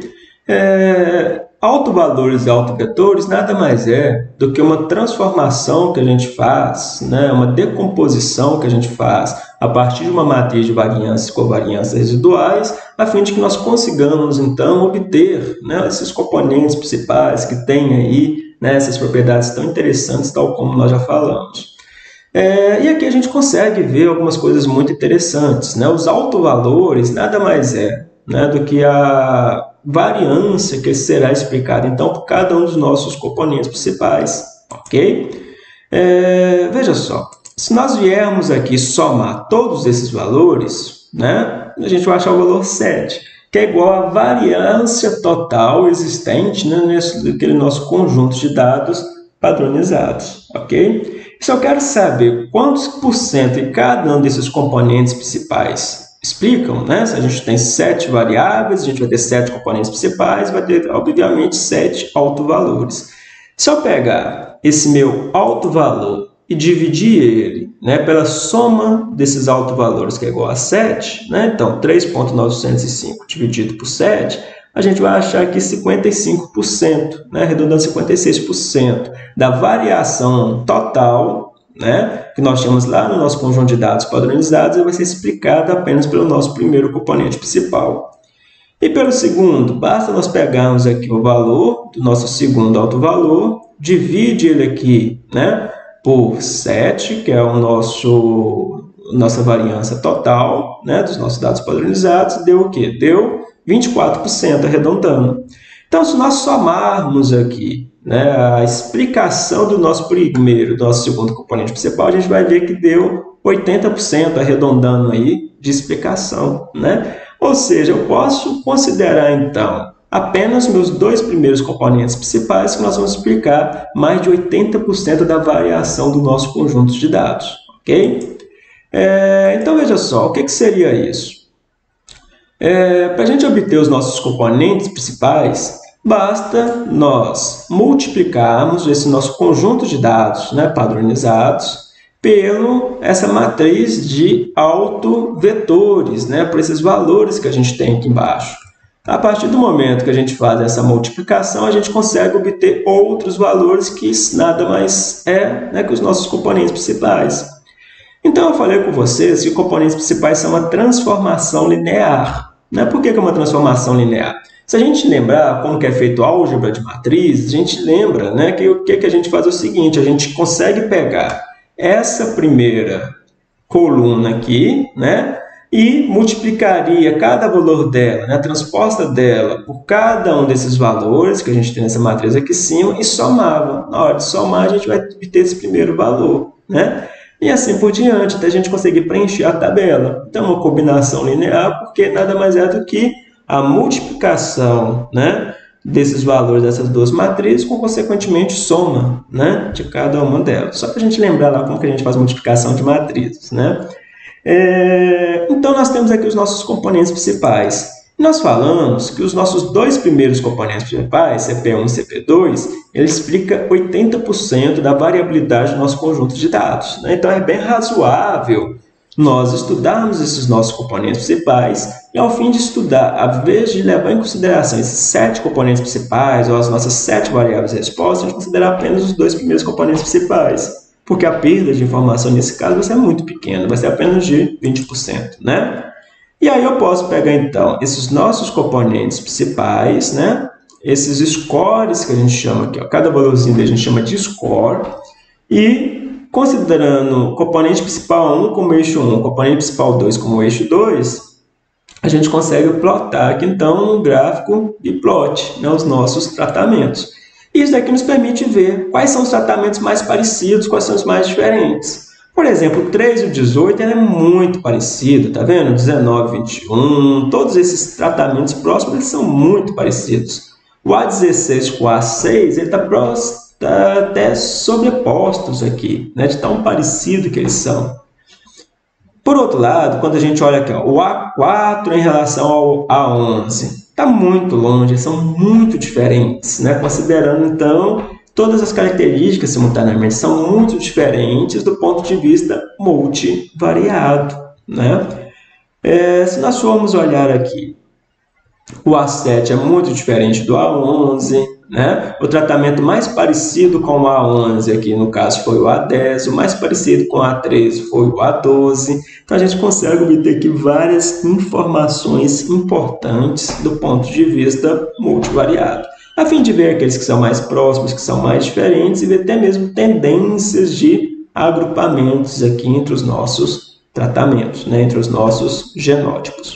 É, autovalores e autovetores nada mais é do que uma transformação que a gente faz, né? Uma decomposição que a gente faz a partir de uma matriz de variâncias e covariâncias residuais, a fim de que nós consigamos, então, obter, né, esses componentes principais que têm aí, né, essas propriedades tão interessantes, tal como nós já falamos. É, e aqui a gente consegue ver algumas coisas muito interessantes, né? Os autovalores nada mais é, né, do que a variância que será explicada, então, por cada um dos nossos componentes principais, ok? É, veja só, se nós viermos aqui somar todos esses valores, né, a gente vai achar o valor sete, que é igual à variância total existente, né, nesse naquele nosso conjunto de dados padronizados, ok? Se eu quero saber quantos por cento de cada um desses componentes principais explicam, né? Se a gente tem sete variáveis, a gente vai ter sete componentes principais, vai ter, obviamente, sete autovalores. Se eu pegar esse meu autovalor e dividir ele, né, pela soma desses autovalores, que é igual a sete, né? Então, três vírgula novecentos e cinco dividido por sete, a gente vai achar aqui cinquenta e cinco por cento, né, arredondando cinquenta e seis por cento da variação total, né, que nós temos lá no nosso conjunto de dados padronizados, vai ser explicada apenas pelo nosso primeiro componente principal. E pelo segundo, basta nós pegarmos aqui o valor do nosso segundo autovalor, divide ele aqui, né, por sete, que é o nosso, nossa variância total, né, dos nossos dados padronizados, deu o quê? Deu vinte e quatro por cento, arredondando. Então, se nós somarmos aqui, né, a explicação do nosso primeiro, do nosso segundo componente principal, a gente vai ver que deu oitenta por cento, arredondando aí, de explicação, né? Ou seja, eu posso considerar, então, apenas meus dois primeiros componentes principais, que nós vamos explicar mais de oitenta por cento da variação do nosso conjunto de dados, ok? É, então, veja só, o que, que seria isso? É, para a gente obter os nossos componentes principais, basta nós multiplicarmos esse nosso conjunto de dados, né, padronizados pelo essa matriz de autovetores, né, por esses valores que a gente tem aqui embaixo. A partir do momento que a gente faz essa multiplicação, a gente consegue obter outros valores que nada mais é, né, que os nossos componentes principais. Então, eu falei com vocês que componentes principais são uma transformação linear. Né? Por que é uma transformação linear? Se a gente lembrar como que é feito a álgebra de matrizes, a gente lembra, né, que o que, que a gente faz é o seguinte, a gente consegue pegar essa primeira coluna aqui, né, e multiplicaria cada valor dela, né, a transposta dela, por cada um desses valores que a gente tem nessa matriz aqui em cima e somava. Na hora de somar, a gente vai obter esse primeiro valor, né? E assim por diante, até a gente conseguir preencher a tabela. Então, uma combinação linear, porque nada mais é do que a multiplicação, né, desses valores dessas duas matrizes, com, consequentemente, soma, né, de cada uma delas. Só para a gente lembrar lá como que a gente faz multiplicação de matrizes, né? É, então, nós temos aqui os nossos componentes principais. Nós falamos que os nossos dois primeiros componentes principais, C P um e C P dois, ele explica oitenta por cento da variabilidade do nosso conjunto de dados, né? Então, é bem razoável nós estudarmos esses nossos componentes principais e, ao fim de estudar, ao invés de levar em consideração esses sete componentes principais ou as nossas sete variáveis de resposta, a gente considerar apenas os dois primeiros componentes principais, porque a perda de informação nesse caso vai ser muito pequena, vai ser apenas de vinte por cento, né? E aí eu posso pegar, então, esses nossos componentes principais, né? Esses scores que a gente chama aqui, ó, cada valorzinho dele a gente chama de score, e considerando o componente principal um como eixo um, o componente principal dois como eixo dois, a gente consegue plotar aqui, então, um gráfico de plot, né, os nossos tratamentos. Isso daqui nos permite ver quais são os tratamentos mais parecidos, quais são os mais diferentes. Por exemplo, o três e o dezoito ele é muito parecido, tá vendo? dezenove, vinte e um, todos esses tratamentos próximos eles são muito parecidos. O A dezesseis com o A seis ele está tá até sobrepostos aqui, né? De tão parecido que eles são. Por outro lado, quando a gente olha aqui, ó, o A quatro em relação ao A onze, está muito longe, são muito diferentes, né? Considerando, então, todas as características simultaneamente, são muito diferentes do ponto de vista multivariado, né? É, se nós formos olhar aqui, o A sete é muito diferente do A onze, né? O tratamento mais parecido com o A onze aqui, no caso, foi o A dez, o mais parecido com o A treze foi o A doze. Então, a gente consegue obter aqui várias informações importantes do ponto de vista multivariado, a fim de ver aqueles que são mais próximos, que são mais diferentes, e ver até mesmo tendências de agrupamentos aqui entre os nossos tratamentos, né? Entre os nossos genótipos.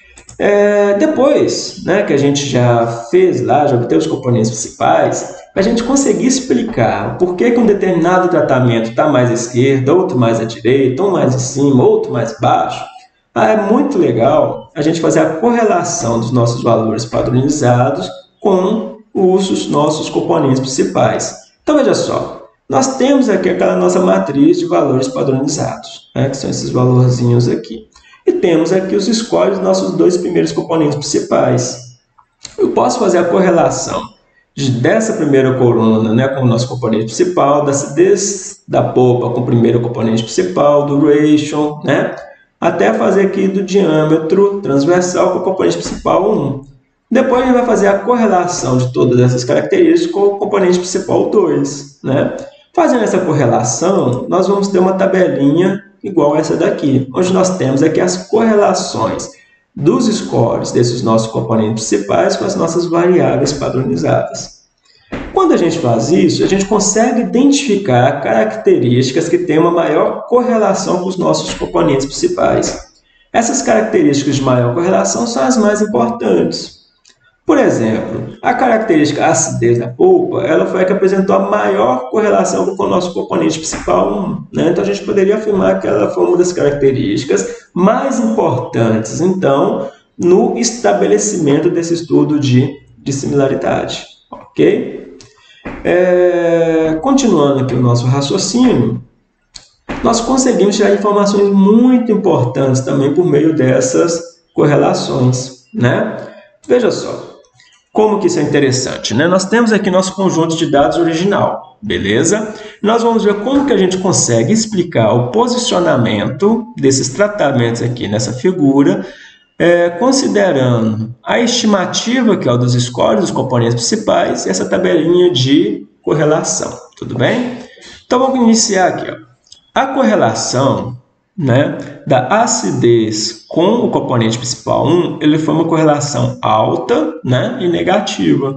É, depois, né, que a gente já fez lá, já obteve os componentes principais, para a gente conseguir explicar por que, que um determinado tratamento está mais à esquerda, outro mais à direita, um mais em cima, outro mais baixo, ah, é muito legal a gente fazer a correlação dos nossos valores padronizados com os nossos componentes principais. Então, veja só, nós temos aqui aquela nossa matriz de valores padronizados, né, que são esses valorzinhos aqui. E temos aqui os scores dos nossos dois primeiros componentes principais. Eu posso fazer a correlação de, dessa primeira coluna, né, com o nosso componente principal, da acidez da polpa com o primeiro componente principal, do ratio, né, até fazer aqui do diâmetro transversal com o componente principal um. Depois a gente vai fazer a correlação de todas essas características com o componente principal dois. Né? Fazendo essa correlação, nós vamos ter uma tabelinha igual essa daqui, onde nós temos aqui as correlações dos scores desses nossos componentes principais com as nossas variáveis padronizadas. Quando a gente faz isso, a gente consegue identificar características que têm uma maior correlação com os nossos componentes principais. Essas características de maior correlação são as mais importantes. Por exemplo, a característica acidez da polpa, ela foi a que apresentou a maior correlação com o nosso componente principal um. Né? Então, a gente poderia afirmar que ela foi uma das características mais importantes, então, no estabelecimento desse estudo de, de similaridade. Ok? É, continuando aqui o nosso raciocínio, nós conseguimos tirar informações muito importantes também por meio dessas correlações. Né? Veja só. Como que isso é interessante, né? Nós temos aqui nosso conjunto de dados original, beleza? Nós vamos ver como que a gente consegue explicar o posicionamento desses tratamentos aqui nessa figura, é, considerando a estimativa, que é o dos scores, dos componentes principais, e essa tabelinha de correlação, tudo bem? Então, vamos iniciar aqui, ó. A correlação, né, da acidez com o componente principal um, ele foi uma correlação alta, né, e negativa,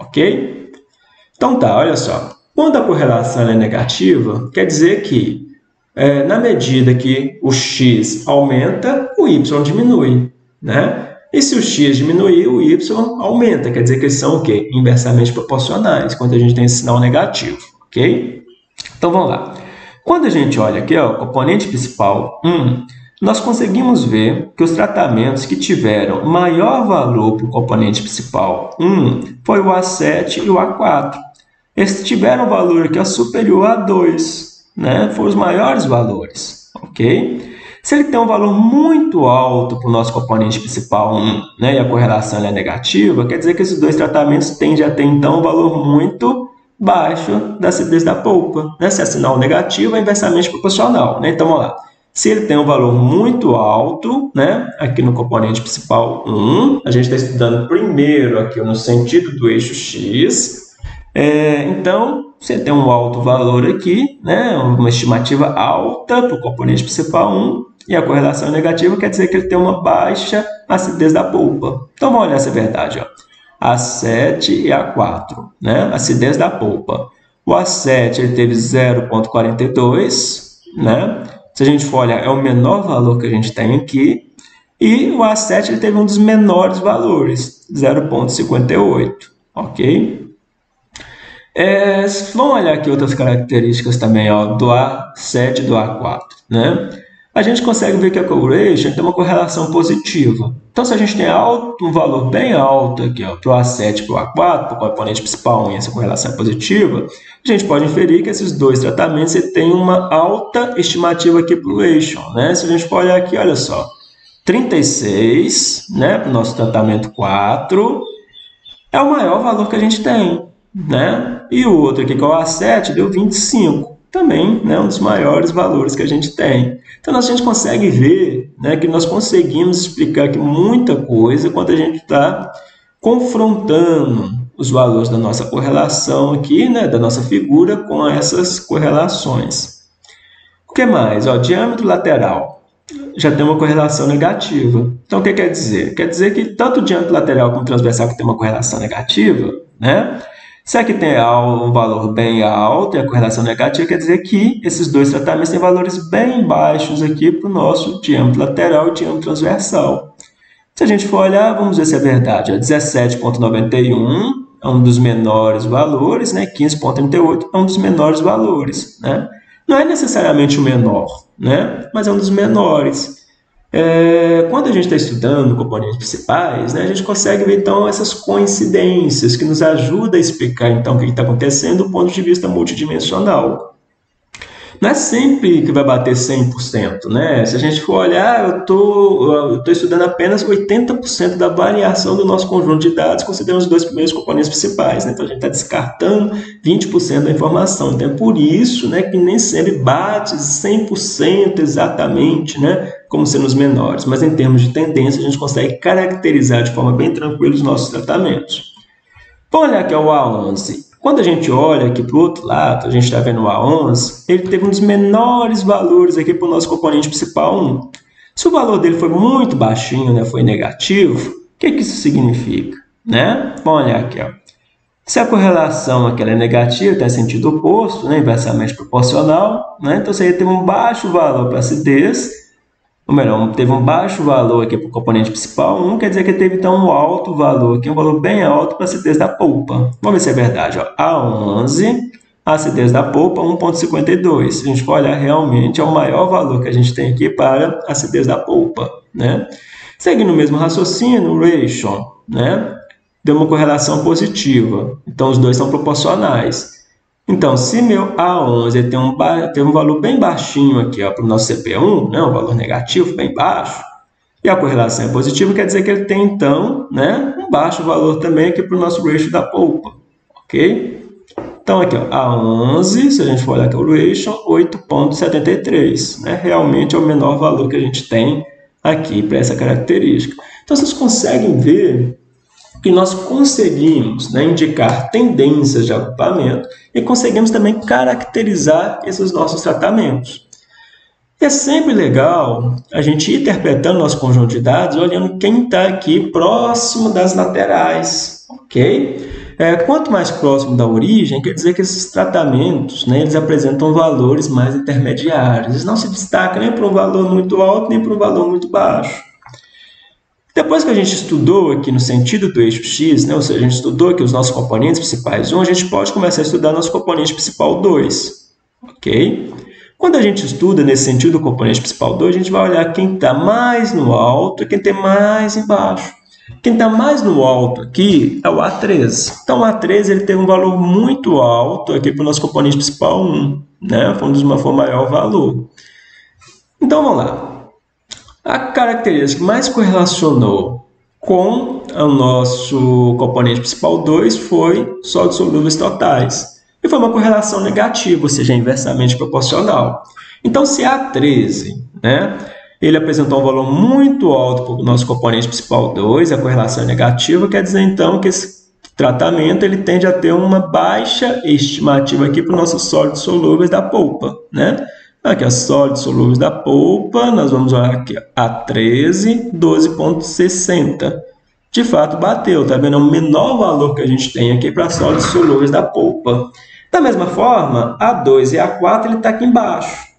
ok? Então tá, olha só, quando a correlação é negativa, quer dizer que é, na medida que o x aumenta, o y diminui, né? E se o x diminuir, o y aumenta, quer dizer que eles são o quê? Inversamente proporcionais, quando a gente tem esse sinal negativo, ok? Então vamos lá. Quando a gente olha aqui, ó, o componente principal um, nós conseguimos ver que os tratamentos que tiveram maior valor para o componente principal um foi o A sete e o A quatro. Esses tiveram valor aqui, ó, superior a dois, né? Foram os maiores valores, ok? Se ele tem um valor muito alto para o nosso componente principal um, né, e a correlação é negativa, quer dizer que esses dois tratamentos tendem a ter, então, um valor muito baixo da acidez da polpa. Né? Se é sinal negativo, é inversamente proporcional. Né? Então, vamos lá. Se ele tem um valor muito alto, né, aqui no componente principal um, a gente está estudando primeiro aqui no sentido do eixo x, é, então, se ele tem um alto valor aqui, né, uma estimativa alta para o componente principal um, e a correlação é negativa, quer dizer que ele tem uma baixa acidez da polpa. Então, vamos olhar essa verdade, ó. A sete e A quatro, né? Acidez da polpa. O A sete ele teve zero vírgula quarenta e dois, né? Se a gente for olhar, é o menor valor que a gente tem aqui. E o A sete ele teve um dos menores valores, zero vírgula cinquenta e oito, ok? É, vamos olhar aqui outras características também, ó, do A sete e do A quatro, né? A gente consegue ver que a correlation tem uma correlação positiva. Então, se a gente tem alto, um valor bem alto aqui para o A sete e para o A quatro, para o componente principal um, e essa correlação é positiva, a gente pode inferir que esses dois tratamentos têm uma alta estimativa aqui para o ratio, né? Se a gente for olhar aqui, olha só, trinta e seis, né, para o nosso tratamento quatro, é o maior valor que a gente tem, né? E o outro aqui, que é o A sete, deu vinte e cinco. Também, né, um dos maiores valores que a gente tem. Então, a gente consegue ver, né, que nós conseguimos explicar aqui muita coisa quando a gente está confrontando os valores da nossa correlação aqui, né, da nossa figura com essas correlações. O que mais? Ó, diâmetro lateral já tem uma correlação negativa. Então, o que quer dizer? Quer dizer que tanto o diâmetro lateral como o transversal que tem uma correlação negativa, né? Se aqui tem um valor bem alto e a correlação negativa, quer dizer que esses dois tratamentos têm valores bem baixos aqui para o nosso diâmetro lateral e diâmetro transversal. Se a gente for olhar, vamos ver se é verdade. dezessete vírgula noventa e um é um dos menores valores, né? quinze vírgula trinta e oito é um dos menores valores, né? Não é necessariamente o menor, né? Mas é um dos menores. É, quando a gente está estudando componentes principais, né, a gente consegue ver, então, essas coincidências que nos ajudam a explicar, então, o que está acontecendo do ponto de vista multidimensional. Não é sempre que vai bater cem por cento, né? Se a gente for olhar, eu tô, estou estudando apenas oitenta por cento da variação do nosso conjunto de dados, considerando os dois primeiros componentes principais, né? Então, a gente está descartando vinte por cento da informação. Então, é por isso, né, que nem sempre bate cem por cento exatamente, né, como sendo os menores. Mas, em termos de tendência, a gente consegue caracterizar de forma bem tranquila os nossos tratamentos. Vamos olhar aqui o A onze. Quando a gente olha aqui para o outro lado, a gente está vendo o A onze, ele teve um dos menores valores aqui para o nosso componente principal um. Se o valor dele foi muito baixinho, né, foi negativo, o que, que isso significa? Né? Vamos olhar aqui. Ó. Se a correlação aqui é negativa, está em sentido oposto, né, inversamente proporcional, né, então você teve um baixo valor para acidez, ou melhor, teve um baixo valor aqui para o componente principal um, quer dizer que teve então um alto valor aqui, um valor bem alto para a acidez da polpa. Vamos ver se é verdade. Ó. A onze, a acidez da polpa um vírgula cinquenta e dois. Se a gente for olhar, realmente é o maior valor que a gente tem aqui para a acidez da polpa, né? Seguindo o mesmo raciocínio, o ratio, né, deu uma correlação positiva. Então, os dois são proporcionais. Então, se meu A onze tem um, tem um valor bem baixinho aqui para o nosso C P um, né, um valor negativo, bem baixo, e a correlação é positiva, quer dizer que ele tem, então, né, um baixo valor também aqui para o nosso ratio da polpa, ok? Então, aqui, ó, A onze, se a gente for olhar aqui o ratio, oito vírgula setenta e três, né, realmente é o menor valor que a gente tem aqui para essa característica. Então, vocês conseguem ver que nós conseguimos, né, indicar tendências de agrupamento e conseguimos também caracterizar esses nossos tratamentos. E é sempre legal a gente ir interpretando nosso conjunto de dados olhando quem está aqui próximo das laterais, ok? É, quanto mais próximo da origem, quer dizer que esses tratamentos, né, eles apresentam valores mais intermediários. Eles não se destacam nem para um valor muito alto, nem para um valor muito baixo. Depois que a gente estudou aqui no sentido do eixo X, né, ou seja, a gente estudou aqui os nossos componentes principais um, a gente pode começar a estudar nosso componente principal dois, ok? Quando a gente estuda nesse sentido do componente principal dois, a gente vai olhar quem está mais no alto e quem está mais embaixo. Quem está mais no alto aqui é o A treze. Então, o A treze ele tem um valor muito alto aqui para o nosso componente principal um, né? Foi um dos que foi o maior valor. Então, vamos lá. A característica que mais correlacionou com o nosso componente principal dois foi sólidos solúveis totais. E foi uma correlação negativa, ou seja, inversamente proporcional. Então, se A treze, né, ele apresentou um valor muito alto para o nosso componente principal dois, a correlação é negativa, quer dizer, então, que esse tratamento ele tende a ter uma baixa estimativa aqui para os nossos sólidos solúveis da polpa, né? Aqui, os sólidos solúveis da polpa, nós vamos olhar aqui, A treze, doze vírgula sessenta. De fato, bateu, tá vendo? É o menor valor que a gente tem aqui para sólidos solúveis da polpa. Da mesma forma, A dois e A quatro, ele está aqui embaixo,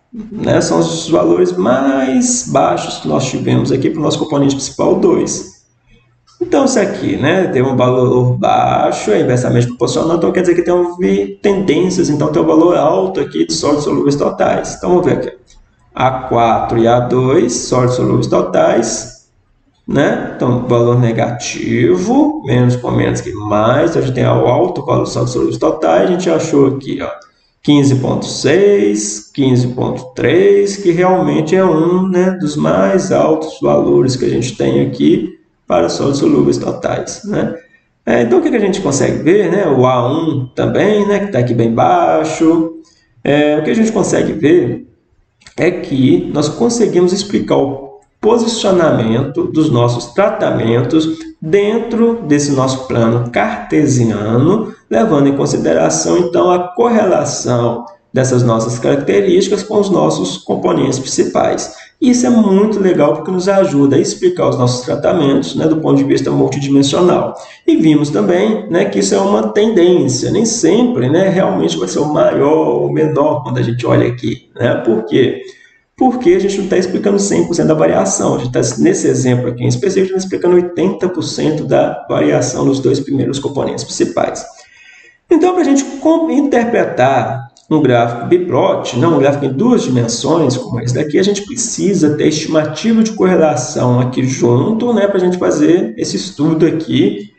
né, são os valores mais baixos que nós tivemos aqui para o nosso componente principal dois. Então, isso aqui, né, tem um valor baixo, é inversamente proporcional, então quer dizer que tem um, tendências, então tem um valor alto aqui de sólidos solúveis totais. Então, vamos ver aqui. A quatro e A dois, sólidos solúveis totais, né? Então, valor negativo, menos com menos que mais, então a gente tem o alto valor de sólidos solúveis totais, a gente achou aqui, ó, quinze ponto seis, quinze ponto três, que realmente é um, né, dos mais altos valores que a gente tem aqui para sólidos solúveis totais, né? É, então, o que a gente consegue ver, né? O A um também, né, que está aqui bem baixo. É, o que a gente consegue ver é que nós conseguimos explicar o posicionamento dos nossos tratamentos dentro desse nosso plano cartesiano, levando em consideração, então, a correlação dessas nossas características com os nossos componentes principais. Isso é muito legal porque nos ajuda a explicar os nossos tratamentos, né, do ponto de vista multidimensional. E vimos também, né, que isso é uma tendência, nem sempre, né, realmente vai ser o maior ou menor quando a gente olha aqui. Né? Por quê? Porque a gente não está explicando cem por cento da variação. A gente está, nesse exemplo aqui em específico, está explicando oitenta por cento da variação nos dois primeiros componentes principais. Então, para a gente interpretar um gráfico biplot, não, um gráfico em duas dimensões, como esse daqui, a gente precisa ter estimativa de correlação aqui junto, né, para a gente fazer esse estudo aqui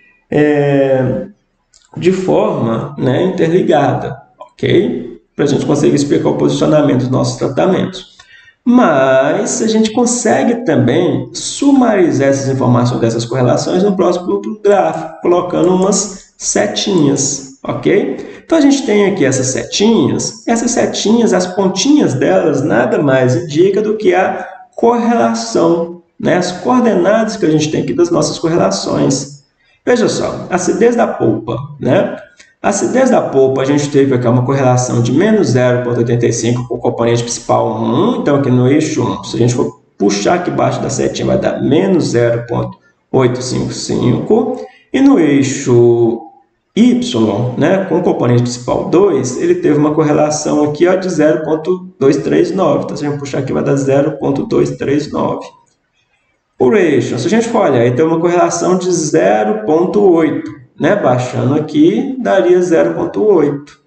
é, de forma, né, interligada, ok? Para a gente conseguir explicar o posicionamento dos nossos tratamentos. Mas a gente consegue também sumarizar essas informações dessas correlações no próximo gráfico, colocando umas setinhas, ok? Então, a gente tem aqui essas setinhas. Essas setinhas, as pontinhas delas, nada mais indica do que a correlação, né? As coordenadas que a gente tem aqui das nossas correlações. Veja só, acidez da polpa, né? A acidez da polpa, a gente teve aqui uma correlação de menos zero vírgula oitenta e cinco com o componente principal um. Então, aqui no eixo um, se a gente for puxar aqui embaixo da setinha, vai dar menos zero vírgula oitocentos e cinquenta e cinco. E no eixo Y, né, com o componente principal dois, ele teve uma correlação aqui ó, de zero vírgula duzentos e trinta e nove. Então, se a gente puxar aqui, vai dar zero vírgula duzentos e trinta e nove. O ratio, se a gente for olhar, ele tem uma correlação de zero vírgula oito. Né? Baixando aqui, daria zero vírgula oito.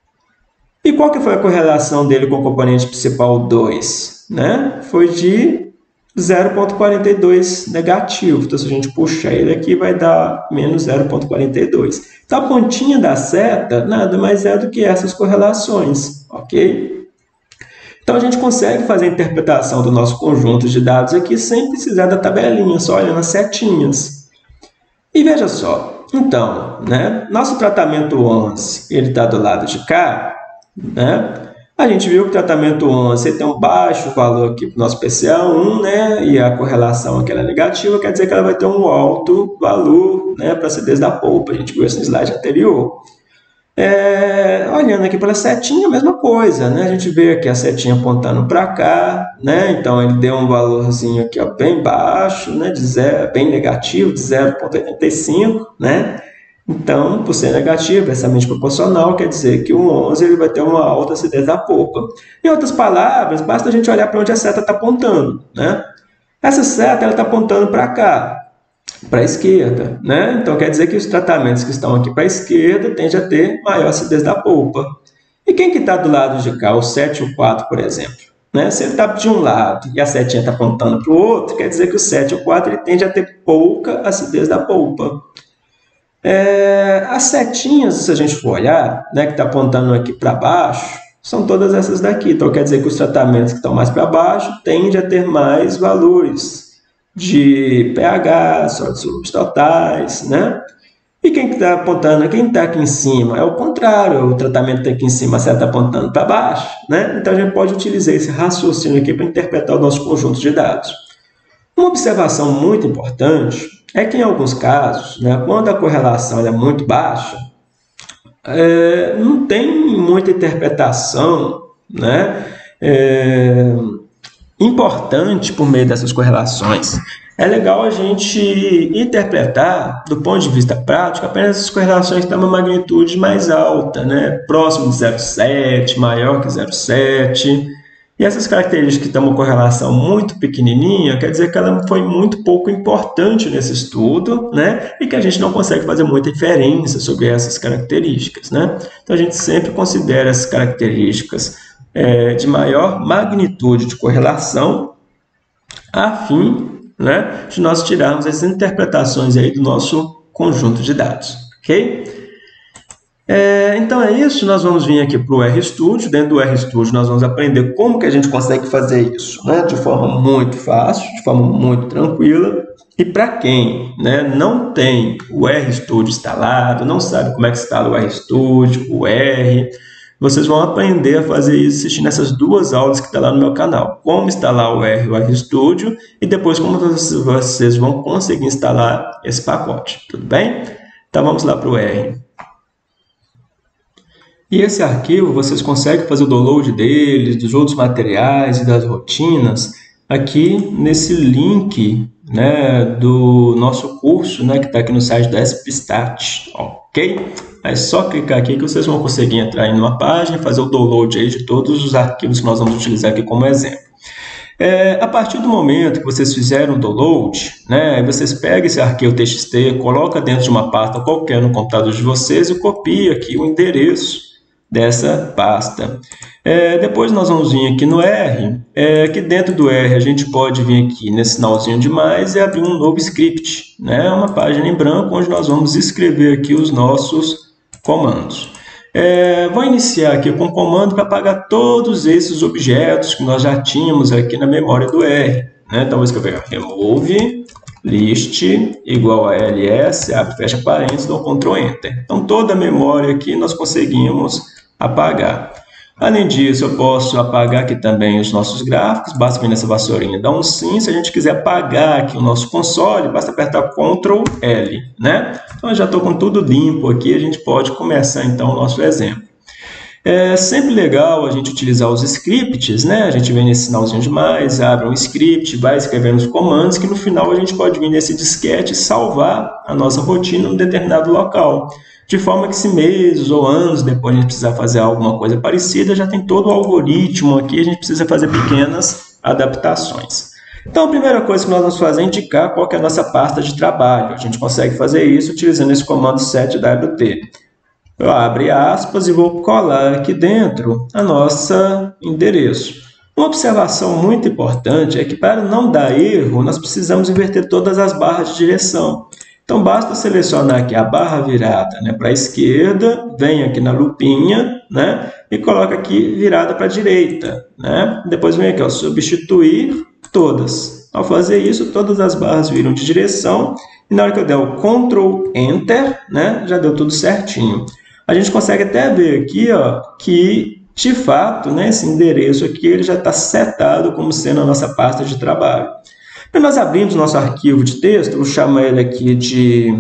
E qual que foi a correlação dele com o componente principal dois? Né? Foi de zero vírgula quarenta e dois negativo. Então, se a gente puxar ele aqui, vai dar menos zero vírgula quarenta e dois. Então, a pontinha da seta nada mais é do que essas correlações, ok? Então, a gente consegue fazer a interpretação do nosso conjunto de dados aqui sem precisar da tabelinha, só olhando as setinhas. E veja só, então, né, nosso tratamento onze, ele está do lado de cá, né? A gente viu que o tratamento onze ele tem um baixo valor aqui para o nosso P C A um, né? E a correlação aqui é negativa, quer dizer que ela vai ter um alto valor, né, para a acidez da polpa. A gente viu isso no slide anterior. É, olhando aqui pela setinha, a mesma coisa, né? A gente vê aqui a setinha apontando para cá, né? Então, ele deu um valorzinho aqui ó, bem baixo, né? De zero, bem negativo, de zero vírgula oitenta e cinco, né? Então, por ser negativo, inversamente proporcional, quer dizer que o onze ele vai ter uma alta acidez da polpa. Em outras palavras, basta a gente olhar para onde a seta está apontando, né? Essa seta está apontando para cá, para a esquerda, né? Então, quer dizer que os tratamentos que estão aqui para a esquerda tendem a ter maior acidez da polpa. E quem que está do lado de cá, o sete e o quatro, por exemplo? Né? Se ele está de um lado e a setinha está apontando para o outro, quer dizer que o sete e o quatro ele tende a ter pouca acidez da polpa. É, as setinhas, se a gente for olhar, né, que está apontando aqui para baixo, são todas essas daqui. Então, quer dizer que os tratamentos que estão mais para baixo tendem a ter mais valores de pH, sólidos solúveis totais, né? E quem está apontando, quem está aqui em cima, é o contrário, o tratamento está aqui em cima, a seta está apontando para baixo, né? Então, a gente pode utilizar esse raciocínio aqui para interpretar o nosso conjunto de dados. Uma observação muito importante é que, em alguns casos, né, quando a correlação é muito baixa, é, não tem muita interpretação, né, é, importante por meio dessas correlações. É legal a gente interpretar, do ponto de vista prático, apenas as correlações que têm uma magnitude mais alta, né, próximo de zero vírgula sete, maior que zero vírgula sete. E essas características que têm uma correlação muito pequenininha, quer dizer que ela foi muito pouco importante nesse estudo, né? E que a gente não consegue fazer muita inferência sobre essas características, né? Então, a gente sempre considera essas características é, de maior magnitude de correlação a fim, né, de nós tirarmos as interpretações aí do nosso conjunto de dados, ok? É, então é isso, nós vamos vir aqui para o RStudio. Dentro do RStudio nós vamos aprender como que a gente consegue fazer isso, né, de forma muito fácil, de forma muito tranquila. E para quem, né, não tem o RStudio instalado, não sabe como é que instala o RStudio, o R, vocês vão aprender a fazer isso assistindo essas duas aulas que estão lá no meu canal. Como instalar o R e o RStudio e depois como vocês vão conseguir instalar esse pacote, tudo bem? Então vamos lá para o R. E esse arquivo, vocês conseguem fazer o download deles, dos outros materiais e das rotinas, aqui nesse link, né, do nosso curso, né, que está aqui no site da ESPStat, ok? É só clicar aqui que vocês vão conseguir entrar em uma página e fazer o download aí de todos os arquivos que nós vamos utilizar aqui como exemplo. É, a partir do momento que vocês fizeram o download, né, vocês pegam esse arquivo T X T, coloca dentro de uma pasta qualquer no computador de vocês e copia aqui o endereço dessa pasta. É, depois nós vamos vir aqui no R, é, que dentro do R a gente pode vir aqui nesse sinalzinho de mais e abrir um novo script, né, uma página em branco onde nós vamos escrever aqui os nossos comandos. É, vou iniciar aqui com o comando para apagar todos esses objetos que nós já tínhamos aqui na memória do R, né? Então vou escrever remove list igual a ls, abre e fecha parênteses, dou Ctrl Enter. Então toda a memória aqui nós conseguimos apagar. Além disso, eu posso apagar aqui também os nossos gráficos, basta vir nessa vassourinha e dar um sim. Se a gente quiser apagar aqui o nosso console, basta apertar Ctrl L, né? Então, eu já estou com tudo limpo aqui, a gente pode começar então o nosso exemplo. É sempre legal a gente utilizar os scripts, né? A gente vem nesse sinalzinho de mais, abre um script, vai escrevendo os comandos, que no final a gente pode vir nesse disquete e salvar a nossa rotina em um determinado local. De forma que se meses ou anos depois a gente precisar fazer alguma coisa parecida, já tem todo o algoritmo aqui, a gente precisa fazer pequenas adaptações. Então, a primeira coisa que nós vamos fazer é indicar qual que é a nossa pasta de trabalho. A gente consegue fazer isso utilizando esse comando set W T. Eu abro aspas e vou colar aqui dentro a nossa endereço. Uma observação muito importante é que para não dar erro, nós precisamos inverter todas as barras de direção. Então, basta selecionar aqui a barra virada, né, para a esquerda, vem aqui na lupinha, né, e coloca aqui virada para a direita. Né? Depois vem aqui, ó, substituir todas. Ao fazer isso, todas as barras viram de direção e na hora que eu der o Ctrl Enter, né, já deu tudo certinho. A gente consegue até ver aqui, ó, que, de fato, né, esse endereço aqui ele já está setado como sendo a nossa pasta de trabalho. E nós abrimos nosso arquivo de texto, vou chamar ele aqui de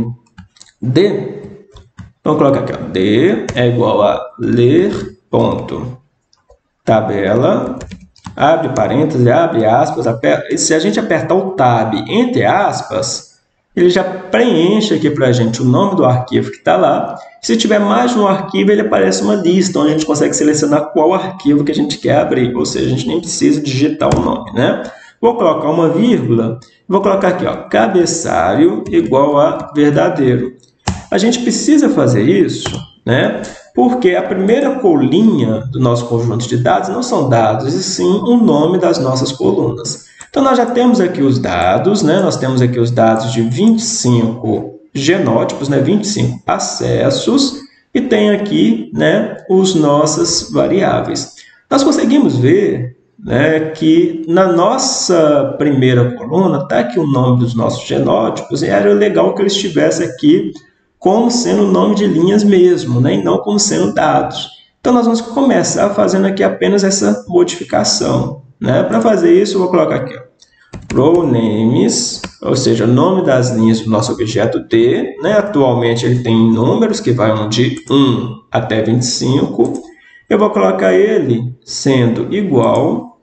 D. Então, coloca aqui, ó, D é igual a ler ponto tabela, abre parênteses, abre aspas, aperta, e se a gente apertar o Tab entre aspas, ele já preenche aqui para a gente o nome do arquivo que está lá. Se tiver mais de um arquivo, ele aparece uma lista, onde a gente consegue selecionar qual arquivo que a gente quer abrir, ou seja, a gente nem precisa digitar o nome, né? Vou colocar uma vírgula, vou colocar aqui, ó, cabeçalho igual a verdadeiro. A gente precisa fazer isso, né? Porque a primeira colinha do nosso conjunto de dados não são dados, e sim o nome das nossas colunas. Então, nós já temos aqui os dados, né? Nós temos aqui os dados de vinte e cinco genótipos, né? vinte e cinco acessos, e tem aqui, né, os nossas variáveis. Nós conseguimos ver, né, que na nossa primeira coluna está aqui o nome dos nossos genótipos, e era legal que ele estivesse aqui como sendo o nome de linhas mesmo, né, e não como sendo dados. Então, nós vamos começar fazendo aqui apenas essa modificação. Né? Para fazer isso, eu vou colocar aqui, ó, row names, ou seja, o nome das linhas do nosso objeto T. Né? Atualmente, ele tem números que vão de um até vinte e cinco. Eu vou colocar ele sendo igual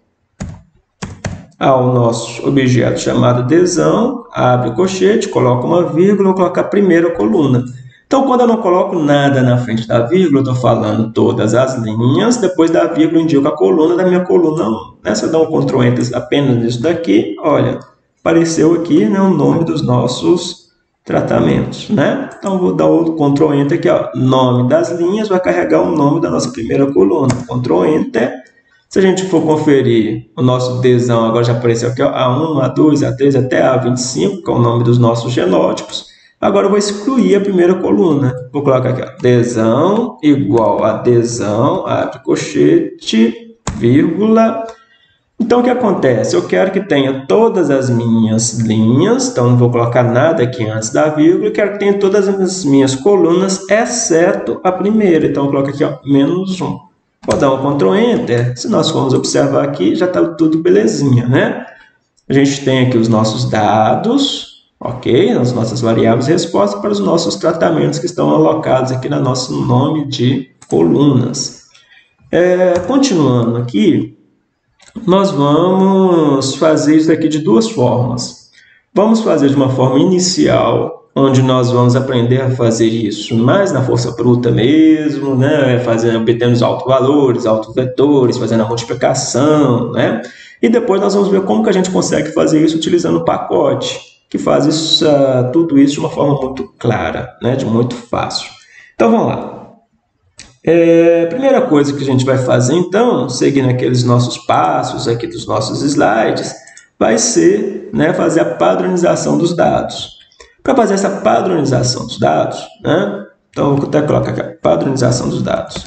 ao nosso objeto chamado desão, abre o colchete, coloca uma vírgula, vou colocar a primeira coluna. Então, quando eu não coloco nada na frente da vírgula, eu estou falando todas as linhas, depois da vírgula eu indico a coluna da minha coluna um. Né? Se eu dar um control enter apenas nisso daqui, olha, apareceu aqui, né, o nome dos nossos tratamentos. Né? Então, vou dar o control enter aqui, ó, nome das linhas, vai carregar o nome da nossa primeira coluna. control enter. Se a gente for conferir o nosso Dzão, agora já apareceu aqui, ó, A um, A dois, A três até A vinte e cinco, que é o nome dos nossos genótipos. Agora eu vou excluir a primeira coluna. Vou colocar aqui, ó, Dzão igual a Dzão, abre colchete, vírgula. Então, o que acontece? Eu quero que tenha todas as minhas linhas, então não vou colocar nada aqui antes da vírgula, quero que tenha todas as minhas colunas, exceto a primeira. Então, eu coloco aqui, ó, menos um. Vou dar um control enter. Se nós formos observar aqui, já está tudo belezinha, né? A gente tem aqui os nossos dados, ok? As nossas variáveis de resposta para os nossos tratamentos que estão alocados aqui no nosso nome de colunas. É, continuando aqui, nós vamos fazer isso aqui de duas formas. Vamos fazer de uma forma inicial, onde nós vamos aprender a fazer isso mais na força bruta mesmo, né? Fazendo, obtendo os autovalores, autovetores, fazendo a multiplicação, né? E depois nós vamos ver como que a gente consegue fazer isso utilizando o pacote, que faz isso, uh, tudo isso de uma forma muito clara, né? De muito fácil. Então, vamos lá. É, primeira coisa que a gente vai fazer, então, seguindo aqueles nossos passos aqui dos nossos slides, vai ser, né, fazer a padronização dos dados. Para fazer essa padronização dos dados, né? Então, eu vou até colocar aqui a padronização dos dados.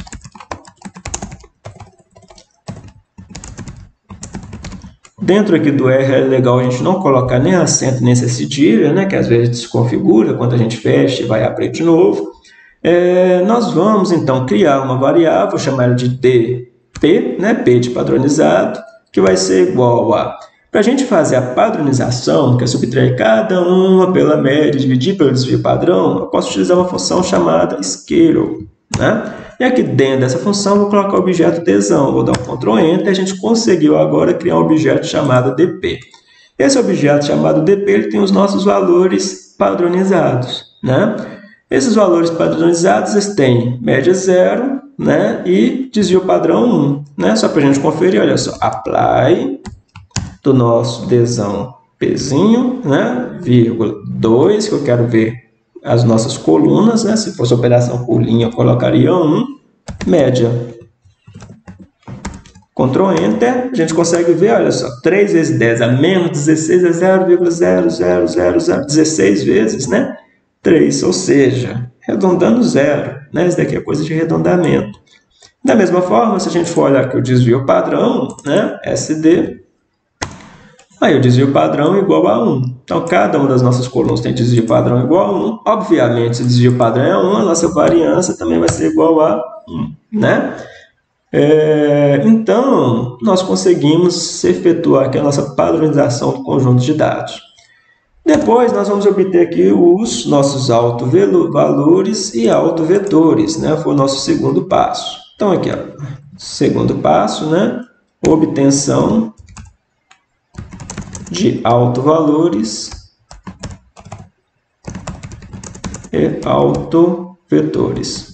Dentro aqui do R é legal a gente não colocar nem acento nem essa cedilha, né? Que às vezes desconfigura quando a gente fecha e vai abrir de novo. É, nós vamos, então, criar uma variável, vou chamar ela de dp, né? P de padronizado, que vai ser igual a... Para a gente fazer a padronização, que é subtrair cada uma pela média, dividir pelo desvio padrão, eu posso utilizar uma função chamada scale, né? E aqui dentro dessa função, eu vou colocar o objeto Dzão. Vou dar um control enter, a gente conseguiu agora criar um objeto chamado dp. Esse objeto chamado dp ele tem os nossos valores padronizados, né? Esses valores padronizados eles têm média zero, né? E desvio padrão um, né? Só para a gente conferir, olha só, apply do nosso Dzão Pzinho, né? Vírgula dois, que eu quero ver as nossas colunas, né? Se fosse operação por linha, eu colocaria um, média. control enter, a gente consegue ver, olha só, três vezes dez a menos dezesseis é zero vírgula zero zero zero zero, dezesseis vezes, né? três, ou seja, arredondando zero, né? Isso daqui é coisa de arredondamento. Da mesma forma, se a gente for olhar aqui o desvio padrão, né? S D, aí o desvio padrão é igual a um. Então, cada uma das nossas colunas tem desvio padrão igual a um. Obviamente, se o desvio padrão é um, a nossa variância também vai ser igual a um, né? É, então, nós conseguimos efetuar aqui a nossa padronização do conjunto de dados. Depois, nós vamos obter aqui os nossos autovalores e autovetores, né? Foi o nosso segundo passo. Então, aqui, ó, segundo passo, né? Obtenção de autovalores e autovetores.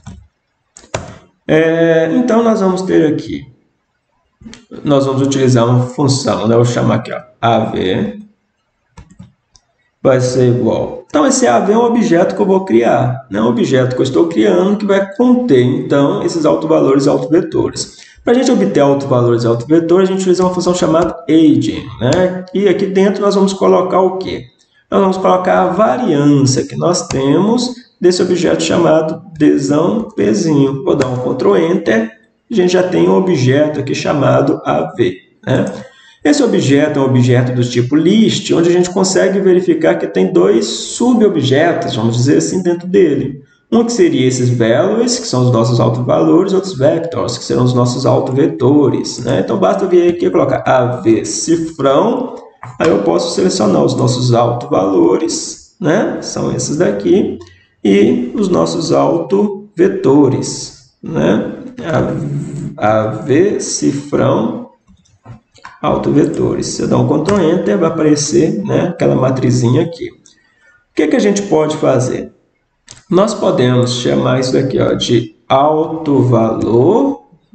É, então, nós vamos ter aqui, nós vamos utilizar uma função, né? Eu vou chamar aqui, ó, A V, vai ser igual. Então, esse A V é um objeto que eu vou criar, né? Um objeto que eu estou criando que vai conter, então, esses autovalores e autovetores. Para a gente obter autovalores e autovetores, a gente utiliza uma função chamada agent, né? E aqui dentro nós vamos colocar o quê? Nós vamos colocar a variância que nós temos desse objeto chamado Dzão Pzinho. Vou dar um control enter, a gente já tem um objeto aqui chamado A V, né? Esse objeto é um objeto do tipo list, onde a gente consegue verificar que tem dois subobjetos, vamos dizer assim, dentro dele. Um que seria esses values, que são os nossos autovalores, outros vectors, que serão os nossos autovetores, né? Então, basta vir aqui e colocar A V cifrão, aí eu posso selecionar os nossos autovalores, né? São esses daqui, e os nossos autovetores, né? A V cifrão autovetores. Se eu dar um control enter, vai aparecer, né, aquela matrizinha aqui. O que, que a gente pode fazer? Nós podemos chamar isso daqui, ó, de autovalor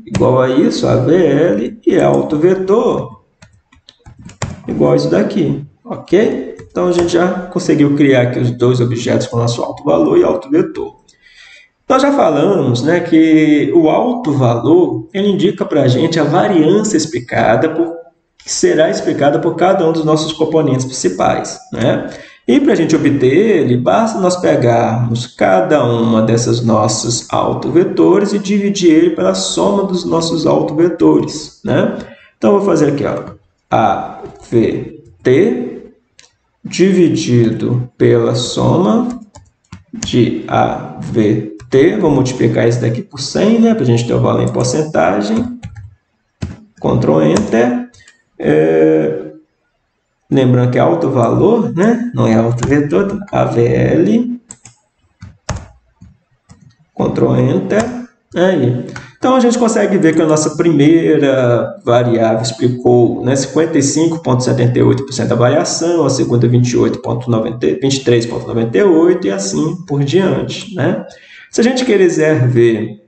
igual a isso, A V L, e autovetor igual a isso daqui, ok? Então, a gente já conseguiu criar aqui os dois objetos com nosso autovalor e autovetor. Nós já falamos, né, que o autovalor ele indica para a gente a variância explicada, por, que será explicada por cada um dos nossos componentes principais, né? E para a gente obter ele, basta nós pegarmos cada uma dessas nossos autovetores e dividir ele pela soma dos nossos autovetores, né? Então, eu vou fazer aqui, ó, A V T dividido pela soma de A V T, vou multiplicar isso daqui por cem, né, para a gente ter o valor em porcentagem. Ctrl Enter. É, lembrando que é autovalor, né, não é autovetor, A V L. Ctrl Enter. Aí. Então, a gente consegue ver que a nossa primeira variável explicou, né, cinquenta e cinco vírgula setenta e oito por cento da variação, a segunda vinte e oito vírgula noventa, vinte e três vírgula noventa e oito e assim por diante, né? Se a gente quiser ver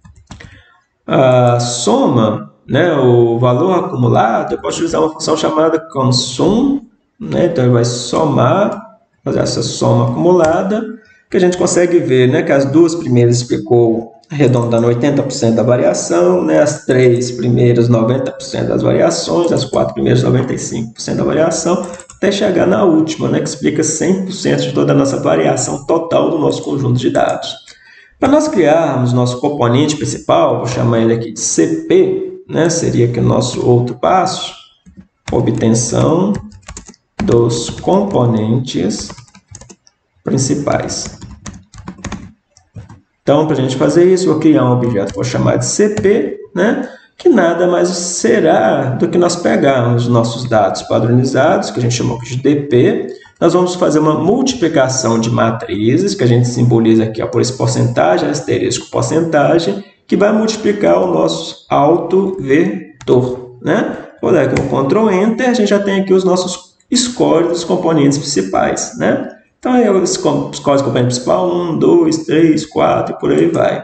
a soma, né, o valor acumulado, eu posso utilizar uma função chamada consum, né? Então, ele vai somar, fazer essa soma acumulada, que a gente consegue ver, né, que as duas primeiras explicou arredondando oitenta por cento da variação, né, as três primeiras noventa por cento das variações, as quatro primeiras noventa e cinco por cento da variação, até chegar na última, né, que explica cem por cento de toda a nossa variação total do nosso conjunto de dados. Para nós criarmos nosso componente principal, vou chamar ele aqui de C P, né, seria aqui o nosso outro passo, obtenção dos componentes principais. Então, para a gente fazer isso, vou criar um objeto que vou chamar de C P, né, que nada mais será do que nós pegarmos nossos dados padronizados, que a gente chamou de D P, nós vamos fazer uma multiplicação de matrizes, que a gente simboliza aqui ó, por esse porcentagem, asterisco porcentagem, que vai multiplicar o nosso autovetor, né? Vou dar aqui um Ctrl Enter, a gente já tem aqui os nossos scores dos componentes principais, né? Então, eu escolho o componente principal, um, dois, três, quatro, e por aí vai.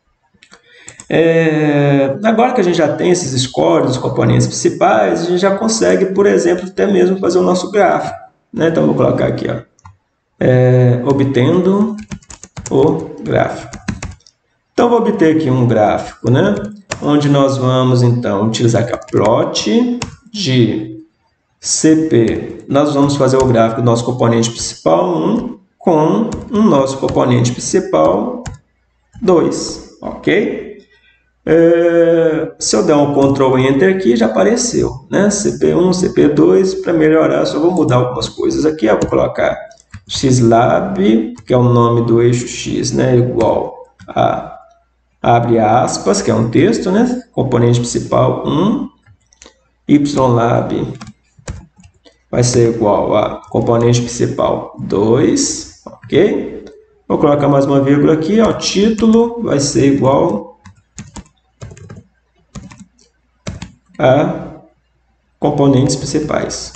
É, agora que a gente já tem esses scores dos componentes principais, a gente já consegue, por exemplo, até mesmo fazer o nosso gráfico, né? Então, vou colocar aqui, ó, é, obtendo o gráfico. Então, vou obter aqui um gráfico, né? Onde nós vamos, então, utilizar aqui a plot de C P. Nós vamos fazer o gráfico do nosso componente principal um com o nosso componente principal dois, ok? É, se eu der um Ctrl Enter aqui, já apareceu, né? C P um, C P dois, para melhorar, só vou mudar algumas coisas aqui, eu vou colocar xlab, que é o nome do eixo X, né? Igual a, abre aspas, que é um texto, né? Componente principal um, ylab vai ser igual a componente principal dois, ok? Vou colocar mais uma vírgula aqui, ó, título vai ser igual a componentes principais.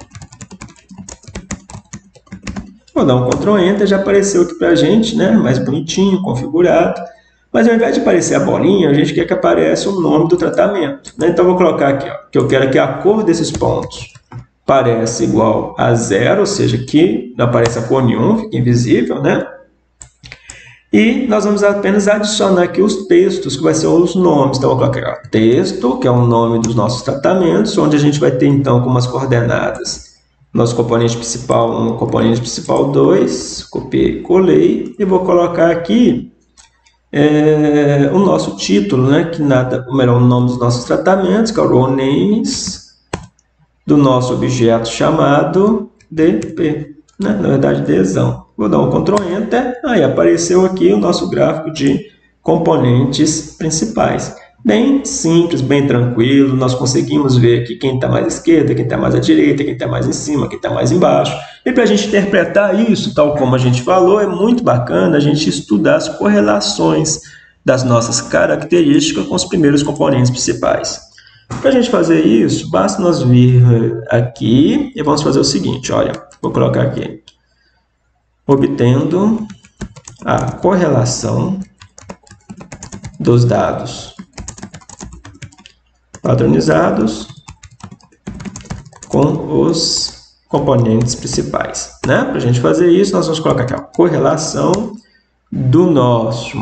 Vou dar um Ctrl Enter, já apareceu aqui para a gente, né? Mais bonitinho, configurado. Mas ao invés de aparecer a bolinha, a gente quer que apareça o nome do tratamento, né? Então, vou colocar aqui, ó, que eu quero que a cor desses pontos pareça igual a zero, ou seja, que não apareça cor nenhuma, fica invisível, né? E nós vamos apenas adicionar aqui os textos, que vai ser os nomes. Então, eu vou colocar aqui, ó, texto, que é o nome dos nossos tratamentos, onde a gente vai ter, então, como as coordenadas, nosso componente principal um, componente principal dois, copiei, colei, e vou colocar aqui é, o nosso título, né? Que nada, ou melhor, o nome dos nossos tratamentos, que é o row names, do nosso objeto chamado D P, né? Na verdade, Dzão. Vou dar um Ctrl Enter, aí apareceu aqui o nosso gráfico de componentes principais. Bem simples, bem tranquilo, nós conseguimos ver aqui quem está mais à esquerda, quem está mais à direita, quem está mais em cima, quem está mais embaixo. E para a gente interpretar isso, tal como a gente falou, é muito bacana a gente estudar as correlações das nossas características com os primeiros componentes principais. Para a gente fazer isso, basta nós vir aqui e vamos fazer o seguinte, olha, vou colocar aqui, obtendo a correlação dos dados padronizados com os componentes principais, né? Para a gente fazer isso, nós vamos colocar aqui a correlação do nosso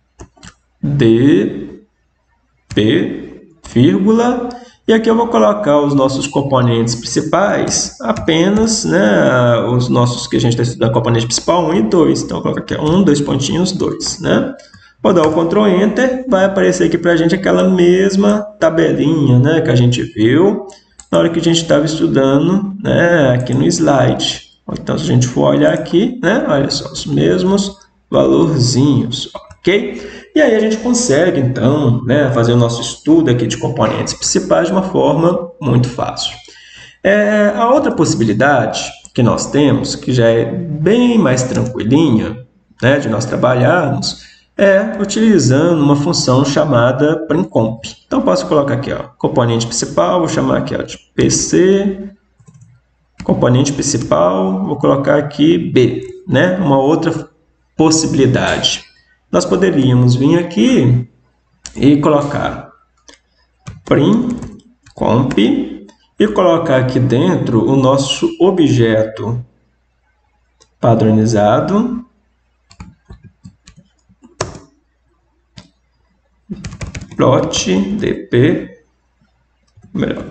D P, vírgula, e aqui eu vou colocar os nossos componentes principais apenas, né, os nossos que a gente está estudando, componente principal um e dois. Então, eu vou colocar aqui um, dois pontinhos, dois, né? Vou dar o control Enter, vai aparecer aqui para a gente aquela mesma tabelinha, né, que a gente viu na hora que a gente estava estudando, né, aqui no slide. Então, se a gente for olhar aqui, né, olha só, os mesmos valorzinhos, ok? E aí a gente consegue, então, né, fazer o nosso estudo aqui de componentes principais de uma forma muito fácil. É, a outra possibilidade que nós temos, que já é bem mais tranquilinha, né, de nós trabalharmos, é utilizando uma função chamada primcomp. Então, posso colocar aqui, ó, componente principal, vou chamar aqui, ó, de P C, componente principal, vou colocar aqui B, né, uma outra possibilidade. Nós poderíamos vir aqui e colocar primcomp e colocar aqui dentro o nosso objeto padronizado plot dp, melhor,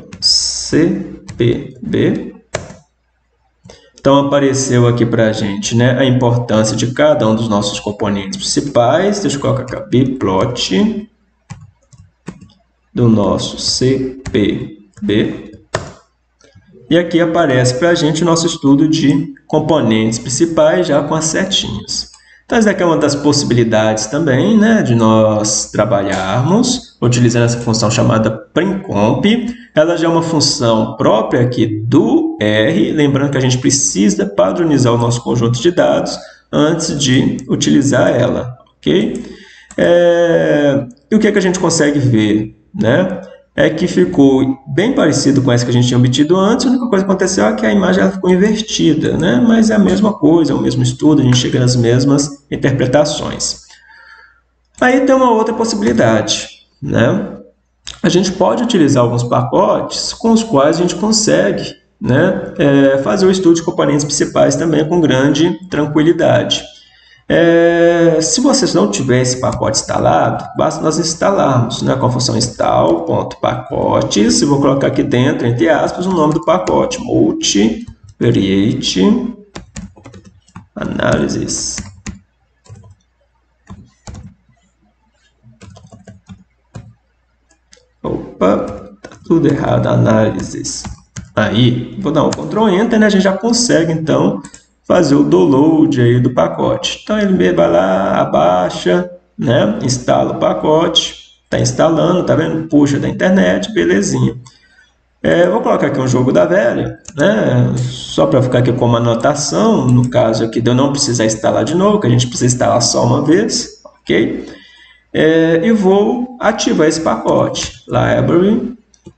cpb. Então, apareceu aqui para a gente, né, a importância de cada um dos nossos componentes principais. Deixa eu colocar aqui, bplot do nosso C P B. E aqui aparece para a gente o nosso estudo de componentes principais já com as setinhas. Então, essa aqui é uma das possibilidades também, né, de nós trabalharmos utilizando essa função chamada primcomp. Ela já é uma função própria aqui do R, lembrando que a gente precisa padronizar o nosso conjunto de dados antes de utilizar ela, ok? É... E o que é que a gente consegue ver, né? É que ficou bem parecido com essa que a gente tinha obtido antes. A única coisa que aconteceu é que a imagem ela ficou invertida, né? Mas é a mesma coisa, é o mesmo estudo, a gente chega nas mesmas interpretações. Aí tem uma outra possibilidade, né? A gente pode utilizar alguns pacotes com os quais a gente consegue, né, é, fazer o estudo de componentes principais também com grande tranquilidade. É, se vocês não tiverem esse pacote instalado, basta nós instalarmos, né, com a função install.pacotes. Eu vou colocar aqui dentro, entre aspas, o nome do pacote, multivariate analysis. Opa, tá tudo errado, análises. Aí, vou dar um control enter, né? A gente já consegue, então, fazer o download aí do pacote. Então, ele vai lá, abaixa, né? Instala o pacote, tá instalando, tá vendo? Puxa da internet, belezinha. É, vou colocar aqui um jogo da velha, né? Só para ficar aqui como anotação, no caso aqui de eu não precisar instalar de novo, que a gente precisa instalar só uma vez, ok? É, e vou ativar esse pacote, library,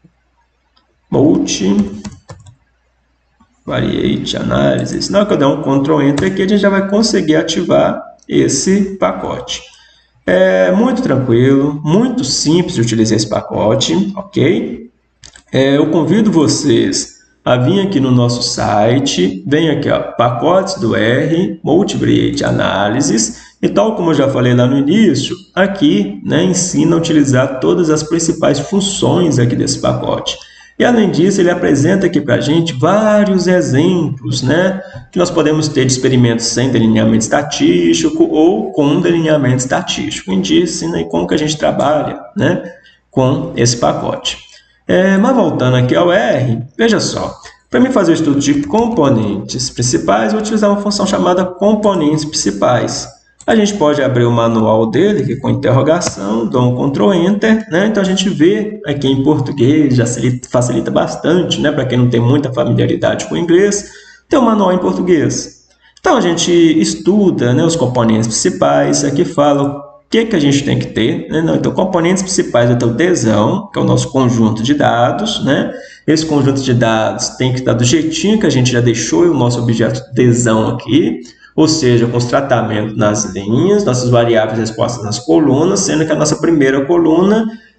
multivariate analysis. Na hora que eu der um control enter aqui, a gente já vai conseguir ativar esse pacote. É muito tranquilo, muito simples de utilizar esse pacote, ok? É, eu convido vocês a vir aqui no nosso site, vem aqui, ó, pacotes do R, multivariate analysis. E tal como eu já falei lá no início, aqui, né, ensina a utilizar todas as principais funções aqui desse pacote. E além disso, ele apresenta aqui para a gente vários exemplos, né, que nós podemos ter de experimentos sem delineamento estatístico ou com delineamento estatístico. Ensina aí como que a gente trabalha, né, com esse pacote. É, mas voltando aqui ao R, veja só. Para mim fazer o estudo de componentes principais, eu vou utilizar uma função chamada componentes principais. A gente pode abrir o manual dele, aqui com interrogação, dou um control enter, né? Então a gente vê aqui em português, já facilita bastante, né? Para quem não tem muita familiaridade com o inglês, tem um manual em português. Então a gente estuda, né, os componentes principais, aqui fala o que, que a gente tem que ter, né? Então, componentes principais é o tesão, que é o nosso conjunto de dados, né? Esse conjunto de dados tem que estar do jeitinho que a gente já deixou o nosso objeto tesão aqui, ou seja, com os tratamentos nas linhas, nossas variáveis respostas nas colunas, sendo que a nossa primeira coluna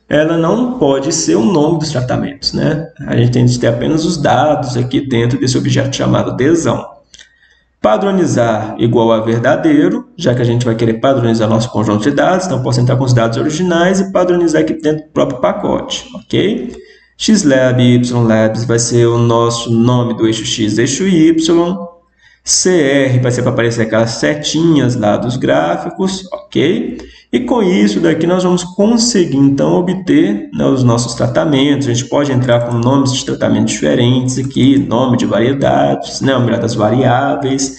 ela não pode ser o nome dos tratamentos, né? A gente tem que ter apenas os dados aqui dentro desse objeto chamado adesão. Padronizar igual a verdadeiro, já que a gente vai querer padronizar nosso conjunto de dados, então posso entrar com os dados originais e padronizar aqui dentro do próprio pacote, ok? Xlab e Ylabs vai ser o nosso nome do eixo X, eixo Y. C R vai ser para aparecer aquelas setinhas lá dos gráficos, ok? E com isso daqui nós vamos conseguir então obter, né, os nossos tratamentos. A gente pode entrar com nomes de tratamentos diferentes aqui, nome de variedades, né, o melhor das variáveis.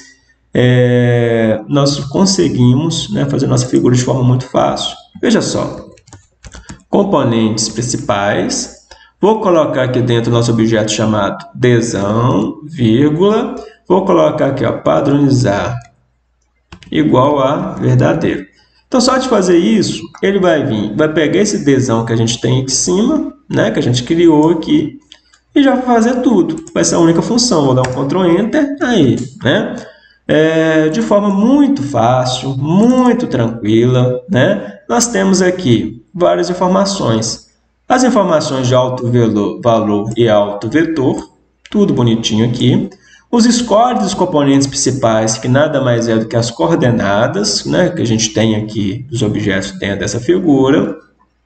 É, nós conseguimos, né, fazer nossa figura de forma muito fácil. Veja só, componentes principais. Vou colocar aqui dentro do nosso objeto chamado adesão, vírgula. Vou colocar aqui, ó, padronizar igual a verdadeiro. Então, só de fazer isso, ele vai vir, vai pegar esse adesão que a gente tem aqui em cima, né, que a gente criou aqui, e já vai fazer tudo. Vai ser a única função. Vou dar um control enter, aí, né? É, de forma muito fácil, muito tranquila, né? Nós temos aqui várias informações. As informações de alto valor e alto vetor, tudo bonitinho aqui. Os scores dos componentes principais, que nada mais é do que as coordenadas, né, que a gente tem aqui dos objetos dentro dessa figura.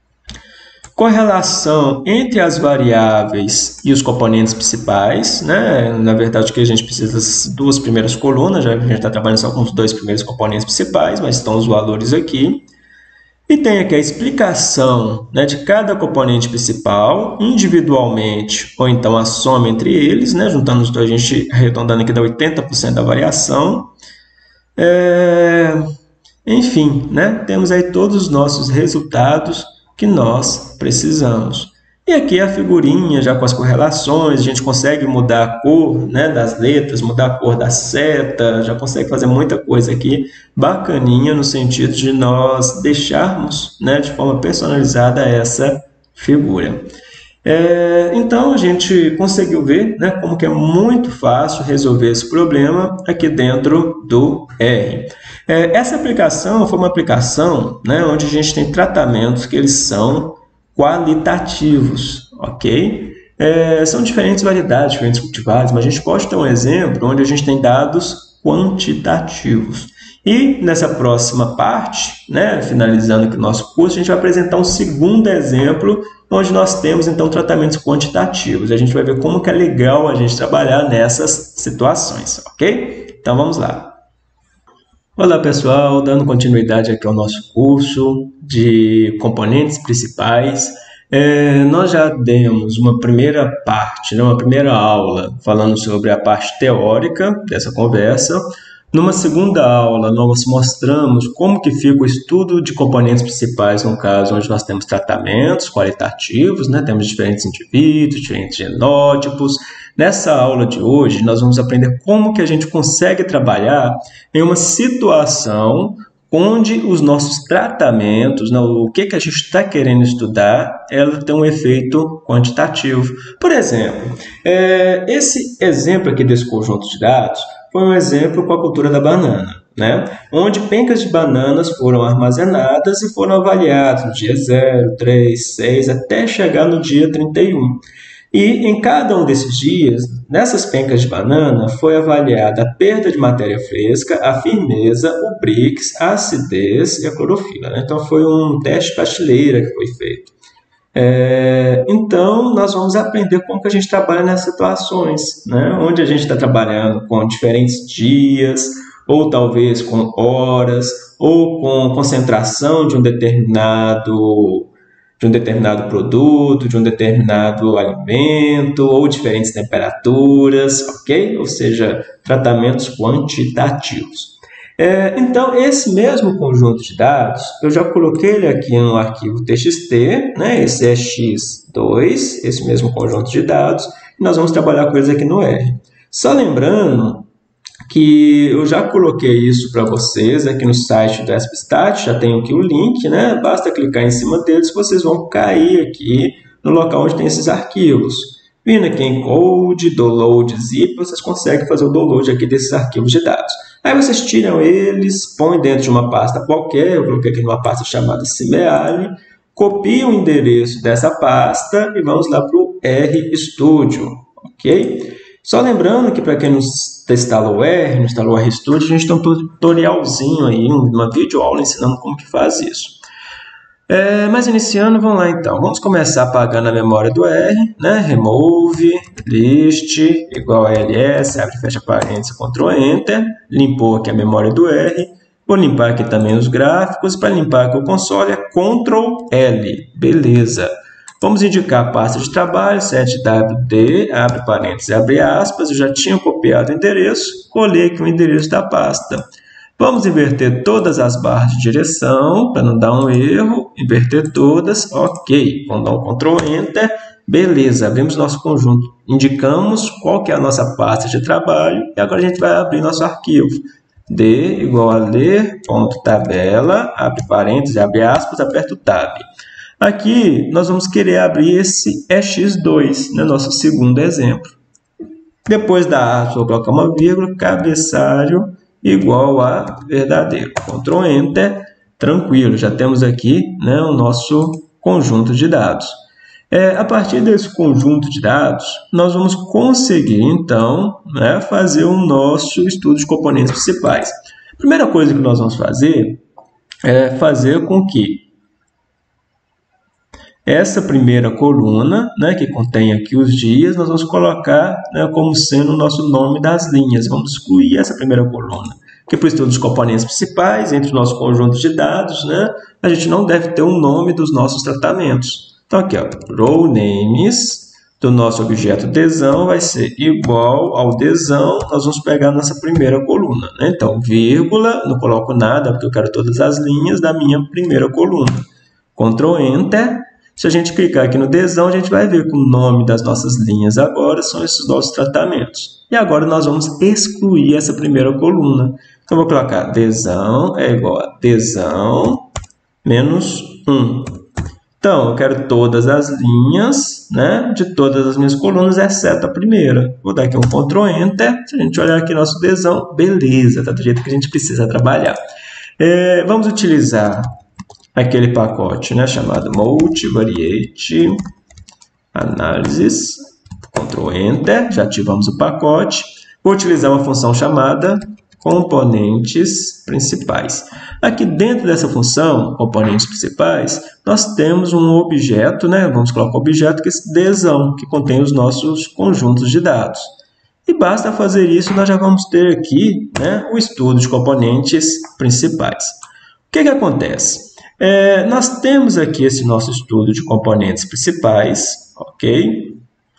Correlação entre as variáveis e os componentes principais, né? Na verdade, que a gente precisa das duas primeiras colunas, já que a gente está trabalhando só com os dois primeiros componentes principais, mas estão os valores aqui. E tem aqui a explicação, né, de cada componente principal, individualmente, ou então a soma entre eles, né, juntando os dois, a gente arredondando aqui dá oitenta por cento da variação. É... Enfim, né, temos aí todos os nossos resultados que nós precisamos. E aqui a figurinha já com as correlações, a gente consegue mudar a cor, né, das letras, mudar a cor da seta, já consegue fazer muita coisa aqui bacaninha no sentido de nós deixarmos, né, de forma personalizada essa figura. É, então a gente conseguiu ver, né, como que é muito fácil resolver esse problema aqui dentro do R. É, essa aplicação foi uma aplicação, né, onde a gente tem tratamentos que eles são qualitativos, ok? É, são diferentes variedades, diferentes cultivares, mas a gente pode ter um exemplo onde a gente tem dados quantitativos. E nessa próxima parte, né, finalizando aqui o nosso curso, a gente vai apresentar um segundo exemplo onde nós temos então tratamentos quantitativos. A gente vai ver como que é legal a gente trabalhar nessas situações, ok? Então vamos lá. Olá pessoal, dando continuidade aqui ao nosso curso de componentes principais. É, nós já demos uma primeira parte, né, uma primeira aula falando sobre a parte teórica dessa conversa. Numa segunda aula, nós mostramos como que fica o estudo de componentes principais, no caso, onde nós temos tratamentos qualitativos, né? Temos diferentes indivíduos, diferentes genótipos. Nessa aula de hoje, nós vamos aprender como que a gente consegue trabalhar em uma situação onde os nossos tratamentos, né, o que, que a gente está querendo estudar, ela tem um efeito quantitativo. Por exemplo, é, esse exemplo aqui desse conjunto de dados foi um exemplo com a cultura da banana, né? Onde pencas de bananas foram armazenadas e foram avaliadas no dia zero, três, seis, até chegar no dia trinta e um. E em cada um desses dias, nessas pencas de banana, foi avaliada a perda de matéria fresca, a firmeza, o Brix, a acidez e a clorofila, né? Então foi um teste de prateleira que foi feito. É, então, nós vamos aprender como que a gente trabalha nessas situações, né? Onde a gente está trabalhando com diferentes dias, ou talvez com horas, ou com concentração de um determinado, de um determinado produto, de um determinado alimento, ou diferentes temperaturas, ok? Ou seja, tratamentos quantitativos. É, então, esse mesmo conjunto de dados, eu já coloquei ele aqui no arquivo T X T, né? Esse é X dois, esse mesmo conjunto de dados, e nós vamos trabalhar com eles aqui no R. Só lembrando que eu já coloquei isso para vocês aqui no site do ESPStat, já tenho aqui o link, né? Basta clicar em cima deles que vocês vão cair aqui no local onde tem esses arquivos. Vindo aqui em Code, Download, Zip, vocês conseguem fazer o download aqui desses arquivos de dados. Aí vocês tiram eles, põem dentro de uma pasta qualquer, eu coloquei aqui numa pasta chamada Cimeali, copia o endereço dessa pasta e vamos lá para o RStudio, ok? Só lembrando que para quem não instalou o R, não instalou o RStudio, a gente tem um tutorialzinho aí, uma videoaula ensinando como que faz isso. É, mas iniciando, vamos lá então. Vamos começar apagando a memória do R, né? Remove, list, igual a ls, abre e fecha parênteses, Ctrl Enter. Limpou aqui a memória do R. Vou limpar aqui também os gráficos. Para limpar aqui o console é Ctrl L. Beleza. Vamos indicar a pasta de trabalho, set w d, abre parênteses, abre aspas. Eu já tinha copiado o endereço, colei aqui o endereço da pasta. Vamos inverter todas as barras de direção, para não dar um erro. Inverter todas, ok. Vamos dar um Ctrl Enter. Beleza, abrimos nosso conjunto. Indicamos qual que é a nossa pasta de trabalho. E agora a gente vai abrir nosso arquivo. D igual a ler, ponto, tabela, abre parênteses, abre aspas, aperta o Tab. Aqui nós vamos querer abrir esse E X dois, né, nosso segundo exemplo. Depois da aspa, vou colocar uma vírgula, cabeçalho igual a verdadeiro. Ctrl Enter, tranquilo, já temos aqui, né, o nosso conjunto de dados. É, a partir desse conjunto de dados, nós vamos conseguir, então, né, fazer o nosso estudo de componentes principais. A primeira coisa que nós vamos fazer é fazer com que essa primeira coluna, né, que contém aqui os dias, nós vamos colocar, né, como sendo o nosso nome das linhas. Vamos excluir essa primeira coluna. Porque para o estudo dos componentes principais, entre o nosso conjunto de dados, né, a gente não deve ter o nome dos nossos tratamentos. Então, aqui, ó, row names do nosso objeto desão vai ser igual ao desão. Nós vamos pegar nossa primeira coluna, né? Então, vírgula, não coloco nada, porque eu quero todas as linhas da minha primeira coluna. Ctrl Enter. Se a gente clicar aqui no desão, a gente vai ver que o nome das nossas linhas agora são esses nossos tratamentos. E agora nós vamos excluir essa primeira coluna. Então, eu vou colocar desão é igual a desão menos um. Então, eu quero todas as linhas, né, de todas as minhas colunas, exceto a primeira. Vou dar aqui um Ctrl Enter. Se a gente olhar aqui nosso desão, beleza, tá do jeito que a gente precisa trabalhar. É, vamos utilizar aquele pacote, né, chamado Multivariate Analysis. Ctrl Enter, já ativamos o pacote. Vou utilizar uma função chamada componentes principais. Aqui dentro dessa função, componentes principais, nós temos um objeto, né? Vamos colocar o objeto que é esse desão, que contém os nossos conjuntos de dados. E basta fazer isso, nós já vamos ter aqui, né, o estudo de componentes principais. O que que acontece? É, nós temos aqui esse nosso estudo de componentes principais, ok?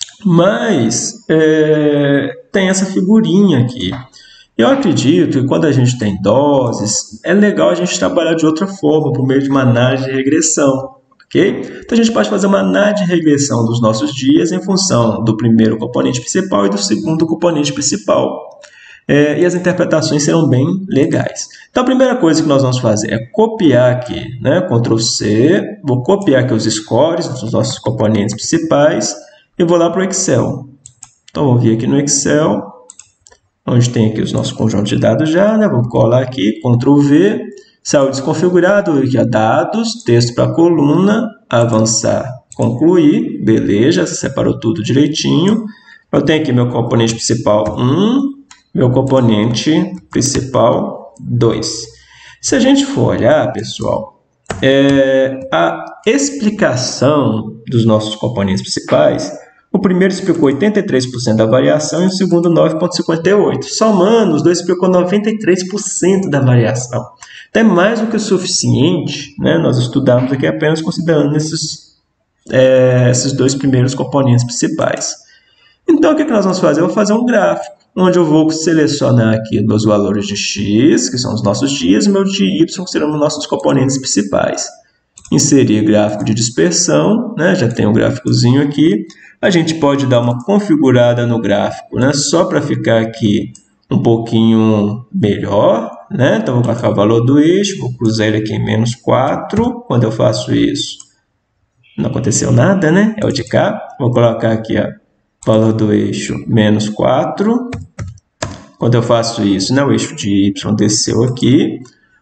Mas é, tem essa figurinha aqui. Eu acredito que quando a gente tem doses, é legal a gente trabalhar de outra forma, por meio de uma análise de regressão, ok? Então, a gente pode fazer uma análise de regressão dos nossos dias em função do primeiro componente principal e do segundo componente principal. É, e as interpretações serão bem legais. Então, a primeira coisa que nós vamos fazer é copiar aqui, né? Ctrl C, vou copiar aqui os scores dos nossos componentes principais e vou lá para o Excel. Então, vou vir aqui no Excel, onde tem aqui os nossos conjuntos de dados já, né? Vou colar aqui, Ctrl V, saiu desconfigurado, aqui ó, dados, texto para coluna, avançar, concluir, beleza, separou tudo direitinho. Eu tenho aqui meu componente principal um, meu componente principal dois. Se a gente for olhar, pessoal, é, a explicação dos nossos componentes principais, o primeiro explicou oitenta e três por cento da variação e o segundo nove vírgula cinquenta e oito por cento. Somando, os dois explicou noventa e três por cento da variação. Então, é mais do que o suficiente, né? Nós estudamos aqui apenas considerando esses, é, esses dois primeiros componentes principais. Então, o que, que nós vamos fazer? Eu vou fazer um gráfico, onde eu vou selecionar aqui meus valores de x, que são os nossos dias, e meus de y, que serão os nossos componentes principais. Inserir gráfico de dispersão, né? Já tem um gráficozinho aqui. A gente pode dar uma configurada no gráfico, né? Só para ficar aqui um pouquinho melhor, né? Então, vou colocar o valor do eixo, vou cruzar ele aqui em menos quatro. Quando eu faço isso, não aconteceu nada, né? É o de cá. Vou colocar aqui, ó, valor do eixo menos quatro. Quando eu faço isso, né? O eixo de y desceu aqui.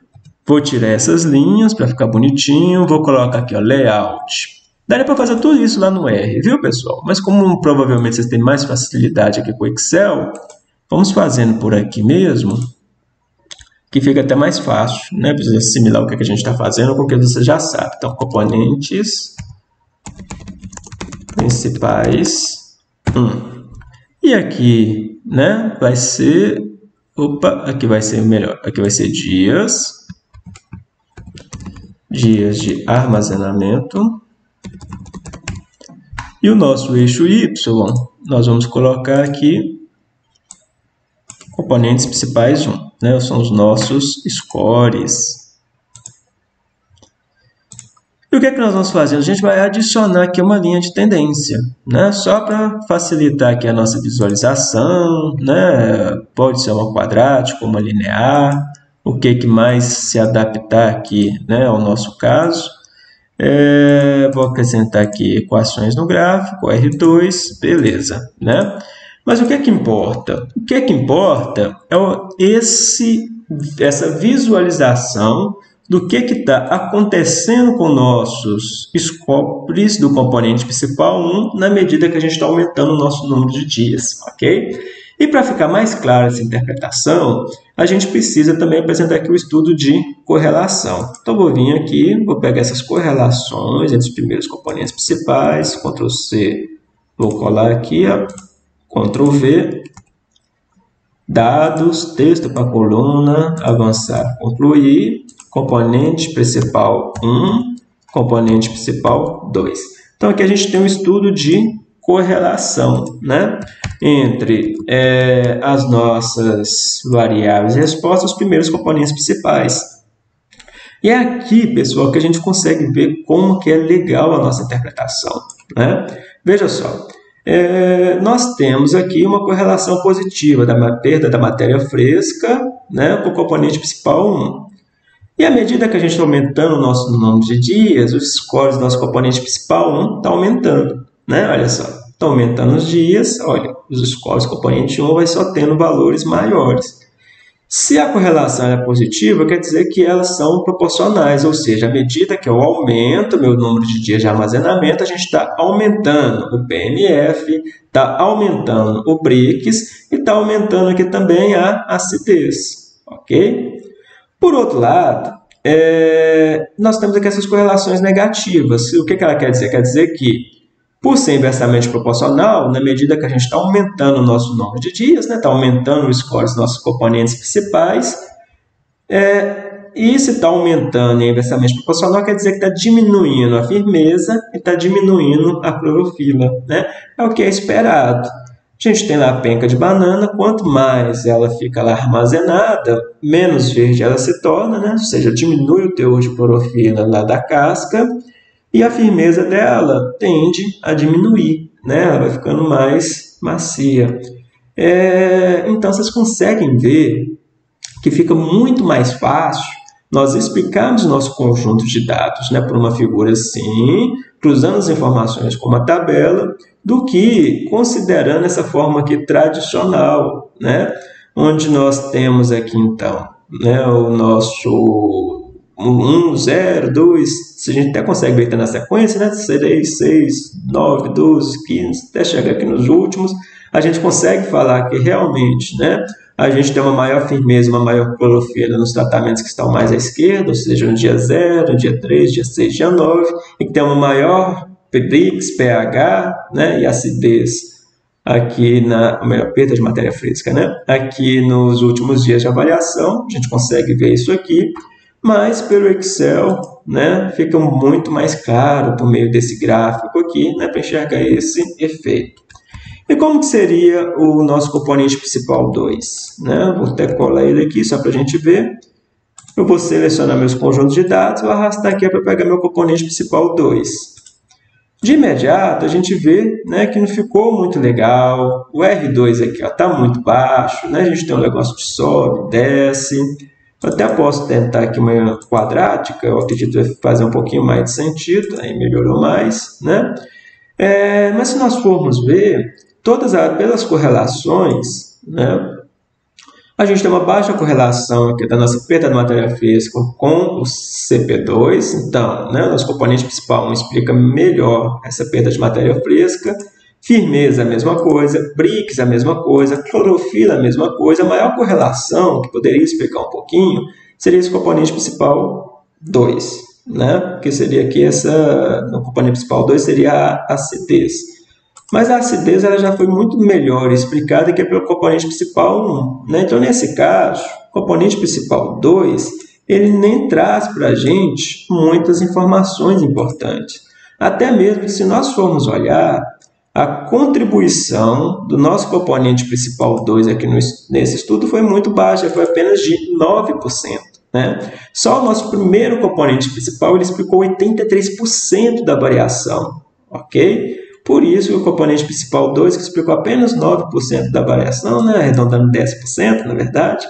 Vou tirar essas linhas para ficar bonitinho. Vou colocar aqui, ó, layout. Daria para fazer tudo isso lá no R, viu, pessoal? Mas como provavelmente vocês têm mais facilidade aqui com o Excel, vamos fazendo por aqui mesmo, que fica até mais fácil, né? Precisa assimilar o que a gente está fazendo com o que você já sabe. Então, componentes principais um. E aqui, né, vai ser... Opa, aqui vai ser melhor. Aqui vai ser dias. Dias de armazenamento. E o nosso eixo Y, nós vamos colocar aqui componentes principais um, né? São os nossos scores. E o que é que nós vamos fazer? A gente vai adicionar aqui uma linha de tendência, né? Só para facilitar aqui a nossa visualização, né? Pode ser uma quadrática, uma linear, o que que mais se adaptar aqui, né, ao nosso caso. É, vou acrescentar aqui equações no gráfico, R dois, beleza, né? Mas o que é que importa? O que é que importa é esse, essa visualização do que está acontecendo com nossos scores do componente principal um na medida que a gente está aumentando o nosso número de dias, ok? E para ficar mais clara essa interpretação, a gente precisa também apresentar aqui o estudo de correlação. Então, vou vir aqui, vou pegar essas correlações entre os primeiros componentes principais, control C, vou colar aqui, ó, control V, dados, texto para coluna, avançar, concluir, componente principal um, componente principal dois. Então, aqui a gente tem um estudo de correlação, né, entre é, as nossas variáveis e respostas, os primeiros componentes principais. E é aqui, pessoal, que a gente consegue ver como que é legal a nossa interpretação, né? Veja só, é, nós temos aqui uma correlação positiva da perda da matéria fresca, né, com o componente principal um. E à medida que a gente está aumentando o nosso número de dias, os scores do nosso componente principal um está aumentando, né? Olha só, está aumentando os dias, olha, os scores do componente um vai só tendo valores maiores. Se a correlação é positiva, quer dizer que elas são proporcionais, ou seja, à medida que eu aumento o meu número de dias de armazenamento, a gente está aumentando o P M F, está aumentando o B R I C S e está aumentando aqui também a acidez, ok? Por outro lado, é, nós temos aqui essas correlações negativas. O que, que ela quer dizer? Quer dizer que, por ser inversamente proporcional, na medida que a gente está aumentando o nosso número de dias, né, está aumentando o score dos nossos componentes principais, é, e se está aumentando e é inversamente proporcional, quer dizer que está diminuindo a firmeza e está diminuindo a clorofila, né? É o que é esperado. A gente tem lá a penca de banana, quanto mais ela fica lá armazenada, menos verde ela se torna, né? Ou seja, diminui o teor de clorofila lá da casca e a firmeza dela tende a diminuir, né? Ela vai ficando mais macia. É... Então, vocês conseguem ver que fica muito mais fácil nós explicarmos o nosso conjunto de dados, né, por uma figura assim, cruzando as informações com uma tabela, do que considerando essa forma aqui tradicional, né, onde nós temos aqui, então, né, o nosso um, zero, dois, a gente até consegue ver na sequência, né, três, seis, nove, doze, quinze, até chegar aqui nos últimos, a gente consegue falar que realmente, né, a gente tem uma maior firmeza, uma maior clorofila nos tratamentos que estão mais à esquerda, ou seja, no dia zero, dia três, dia seis, dia nove, e que tem uma maior B R I C S, pH, né, e acidez aqui na melhor, perda de matéria fresca, né? Aqui nos últimos dias de avaliação, a gente consegue ver isso aqui, mas pelo Excel, né, fica muito mais claro por meio desse gráfico aqui, né, para enxergar esse efeito. E como que seria o nosso componente principal dois? Né? Vou até colar ele aqui só para a gente ver. Eu vou selecionar meus conjuntos de dados, vou arrastar aqui para pegar meu componente principal dois. De imediato, a gente vê, né, que não ficou muito legal. O R dois aqui está muito baixo, né? A gente tem um negócio de sobe, desce. Eu até posso tentar aqui uma quadrática, eu acredito que vai fazer um pouquinho mais de sentido, aí melhorou mais, né? É, mas se nós formos ver, todas as correlações, né, A gente tem uma baixa correlação aqui da nossa perda de matéria fresca com o C P dois, então, né, nosso componente principal um explica melhor essa perda de matéria fresca. Firmeza, a mesma coisa, B R I C S, a mesma coisa, clorofila, a mesma coisa. A maior correlação, que poderia explicar um pouquinho, seria esse componente principal dois, né? Que seria aqui essa, no componente principal dois seria a acidez. Mas a acidez ela já foi muito melhor explicada que pelo componente principal um, né? Então, nesse caso, o componente principal dois, ele nem traz para a gente muitas informações importantes. Até mesmo que se nós formos olhar, a contribuição do nosso componente principal dois aqui no, nesse estudo foi muito baixa, foi apenas de nove por cento. Né? Só o nosso primeiro componente principal ele explicou oitenta e três por cento da variação. Ok? Por isso, o componente principal dois, que explicou apenas nove por cento da variação, né? Arredondando dez por cento, na verdade,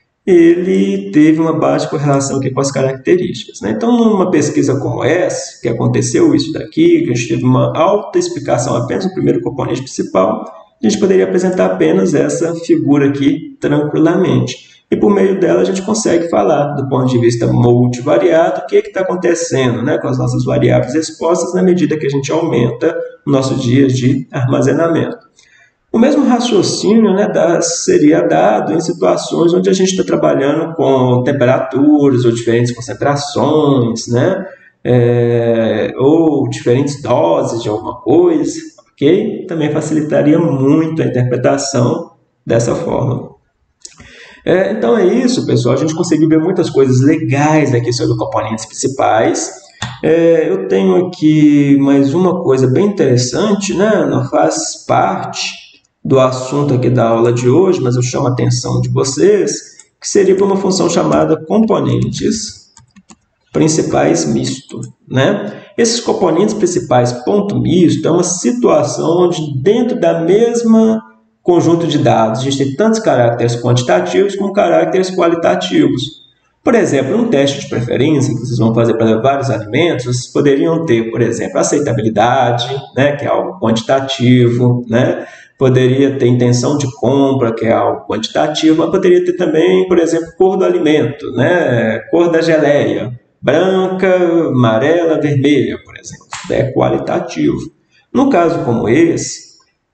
ele teve uma baixa correlação aqui com as características. Né? Então, numa pesquisa como essa, que aconteceu isso daqui, que a gente teve uma alta explicação apenas no primeiro componente principal, a gente poderia apresentar apenas essa figura aqui tranquilamente. E por meio dela a gente consegue falar, do ponto de vista multivariado, o que está acontecendo, né, com as nossas variáveis expostas na medida que a gente aumenta o nosso dia de armazenamento. O mesmo raciocínio, né, da, seria dado em situações onde a gente está trabalhando com temperaturas ou diferentes concentrações, né, é, ou diferentes doses de alguma coisa, ok? Também facilitaria muito a interpretação dessa forma. É, então é isso, pessoal. A gente conseguiu ver muitas coisas legais aqui sobre componentes principais. É, eu tenho aqui mais uma coisa bem interessante, né? Não faz parte do assunto aqui da aula de hoje, mas eu chamo a atenção de vocês, que seria para uma função chamada componentes principais misto, né? Esses componentes principais ponto misto é uma situação onde dentro da mesma conjunto de dados a gente tem tantos caracteres quantitativos como caracteres qualitativos. Por exemplo, um teste de preferência que vocês vão fazer para vários alimentos, vocês poderiam ter, por exemplo, aceitabilidade, né, que é algo quantitativo, né? Poderia ter intenção de compra, que é algo quantitativo, mas poderia ter também, por exemplo, cor do alimento, né? Cor da geleia, branca, amarela, vermelha, por exemplo, é qualitativo. No caso como esse,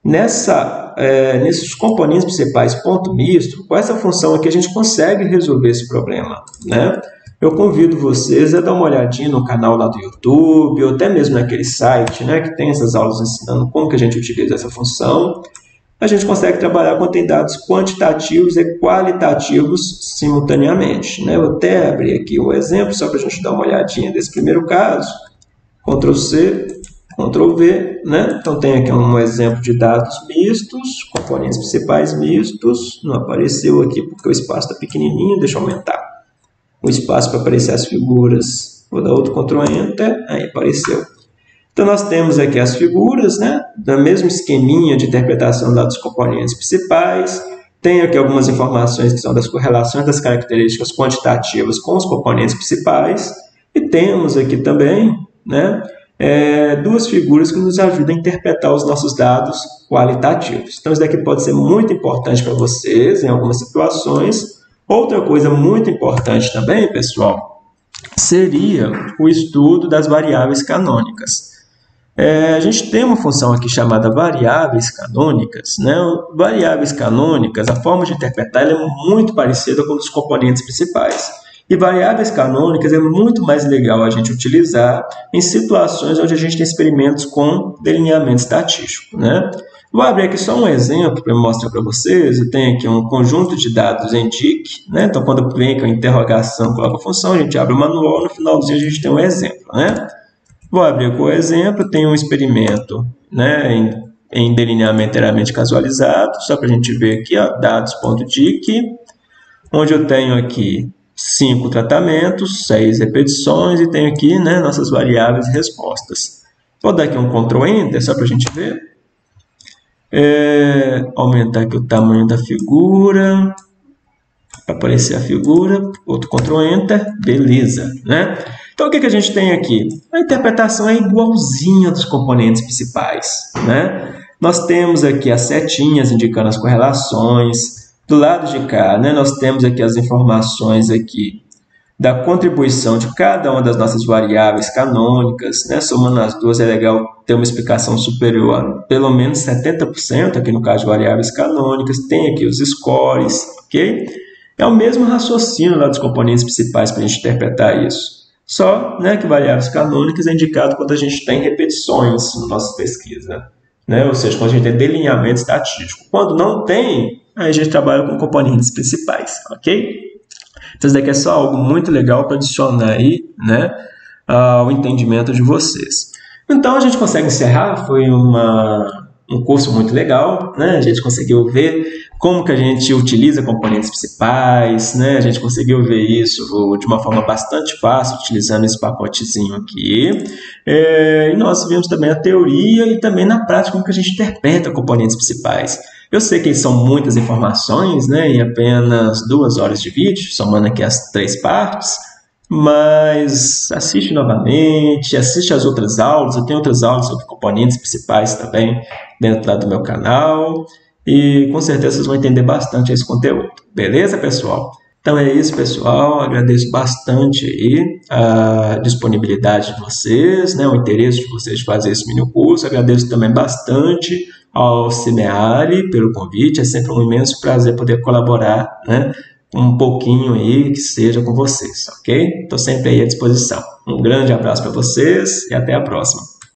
nessa, é, nesses componentes principais ponto misto, com essa função aqui a gente consegue resolver esse problema, né? Eu convido vocês a dar uma olhadinha no canal lá do YouTube, ou até mesmo naquele site, né, que tem essas aulas ensinando como que a gente utiliza essa função. A gente consegue trabalhar com tem dados quantitativos e qualitativos simultaneamente, né? Vou até abrir aqui um exemplo, só para a gente dar uma olhadinha desse primeiro caso. control C, control V, né? Então tem aqui um exemplo de dados mistos, componentes principais mistos. Não apareceu aqui porque o espaço está pequenininho, deixa eu aumentar o espaço para aparecer as figuras. Vou dar outro control Enter, aí apareceu. Então nós temos aqui as figuras, né? Da mesma esqueminha de interpretação dos componentes principais. Tem aqui algumas informações que são das correlações das características quantitativas com os componentes principais. E temos aqui também, né, é, duas figuras que nos ajudam a interpretar os nossos dados qualitativos. Então, isso daqui pode ser muito importante para vocês em algumas situações. Outra coisa muito importante também, pessoal, seria o estudo das variáveis canônicas. É, a gente tem uma função aqui chamada variáveis canônicas, né? Variáveis canônicas, a forma de interpretar ela é muito parecida com os componentes principais. E variáveis canônicas é muito mais legal a gente utilizar em situações onde a gente tem experimentos com delineamento estatístico, né? Vou abrir aqui só um exemplo para mostrar para vocês. Eu tenho aqui um conjunto de dados em D I C, né? Então, quando vem com a interrogação, coloca a função, a gente abre o manual, no finalzinho a gente tem um exemplo, né? Vou abrir com o exemplo, tem um experimento, né, em, em delineamento inteiramente casualizado, só para a gente ver aqui, ó, dados.dic, onde eu tenho aqui cinco tratamentos, seis repetições e tenho aqui, né, nossas variáveis e respostas. Vou dar aqui um control Enter, só para a gente ver. É, aumentar aqui o tamanho da figura, para aparecer a figura, outro control Enter, beleza, né? Então, o que, que a gente tem aqui? A interpretação é igualzinha dos componentes principais, né? Nós temos aqui as setinhas indicando as correlações. Do lado de cá, né, nós temos aqui as informações aqui da contribuição de cada uma das nossas variáveis canônicas, né? Somando as duas é legal ter uma explicação superior a pelo menos setenta por cento, aqui no caso de variáveis canônicas, tem aqui os scores, ok? É o mesmo raciocínio lá dos componentes principais para a gente interpretar isso. Só, né, que variáveis canônicas é indicado quando a gente tem repetições na nossa pesquisa, né? Ou seja, quando a gente tem delineamento estatístico. Quando não tem, aí a gente trabalha com componentes principais, ok? Então, isso daqui é só algo muito legal para adicionar aí, né, ao entendimento de vocês. Então, a gente consegue encerrar. Foi uma, um curso muito legal, né? A gente conseguiu ver como que a gente utiliza componentes principais, né? A gente conseguiu ver isso de uma forma bastante fácil, utilizando esse pacotezinho aqui. É, e nós vimos também a teoria e também na prática como que a gente interpreta componentes principais. Eu sei que são muitas informações, né, em apenas duas horas de vídeo, somando aqui as três partes, mas assiste novamente, assiste as outras aulas. Eu tenho outras aulas sobre componentes principais também dentro lá do meu canal, e com certeza vocês vão entender bastante esse conteúdo. Beleza, pessoal? Então é isso, pessoal. Agradeço bastante aí a disponibilidade de vocês, né, o interesse de vocês de fazer esse mini curso. Agradeço também bastante ao Cineari pelo convite. É sempre um imenso prazer poder colaborar, né, um pouquinho aí que seja com vocês, ok? Estou sempre aí à disposição. Um grande abraço para vocês e até a próxima.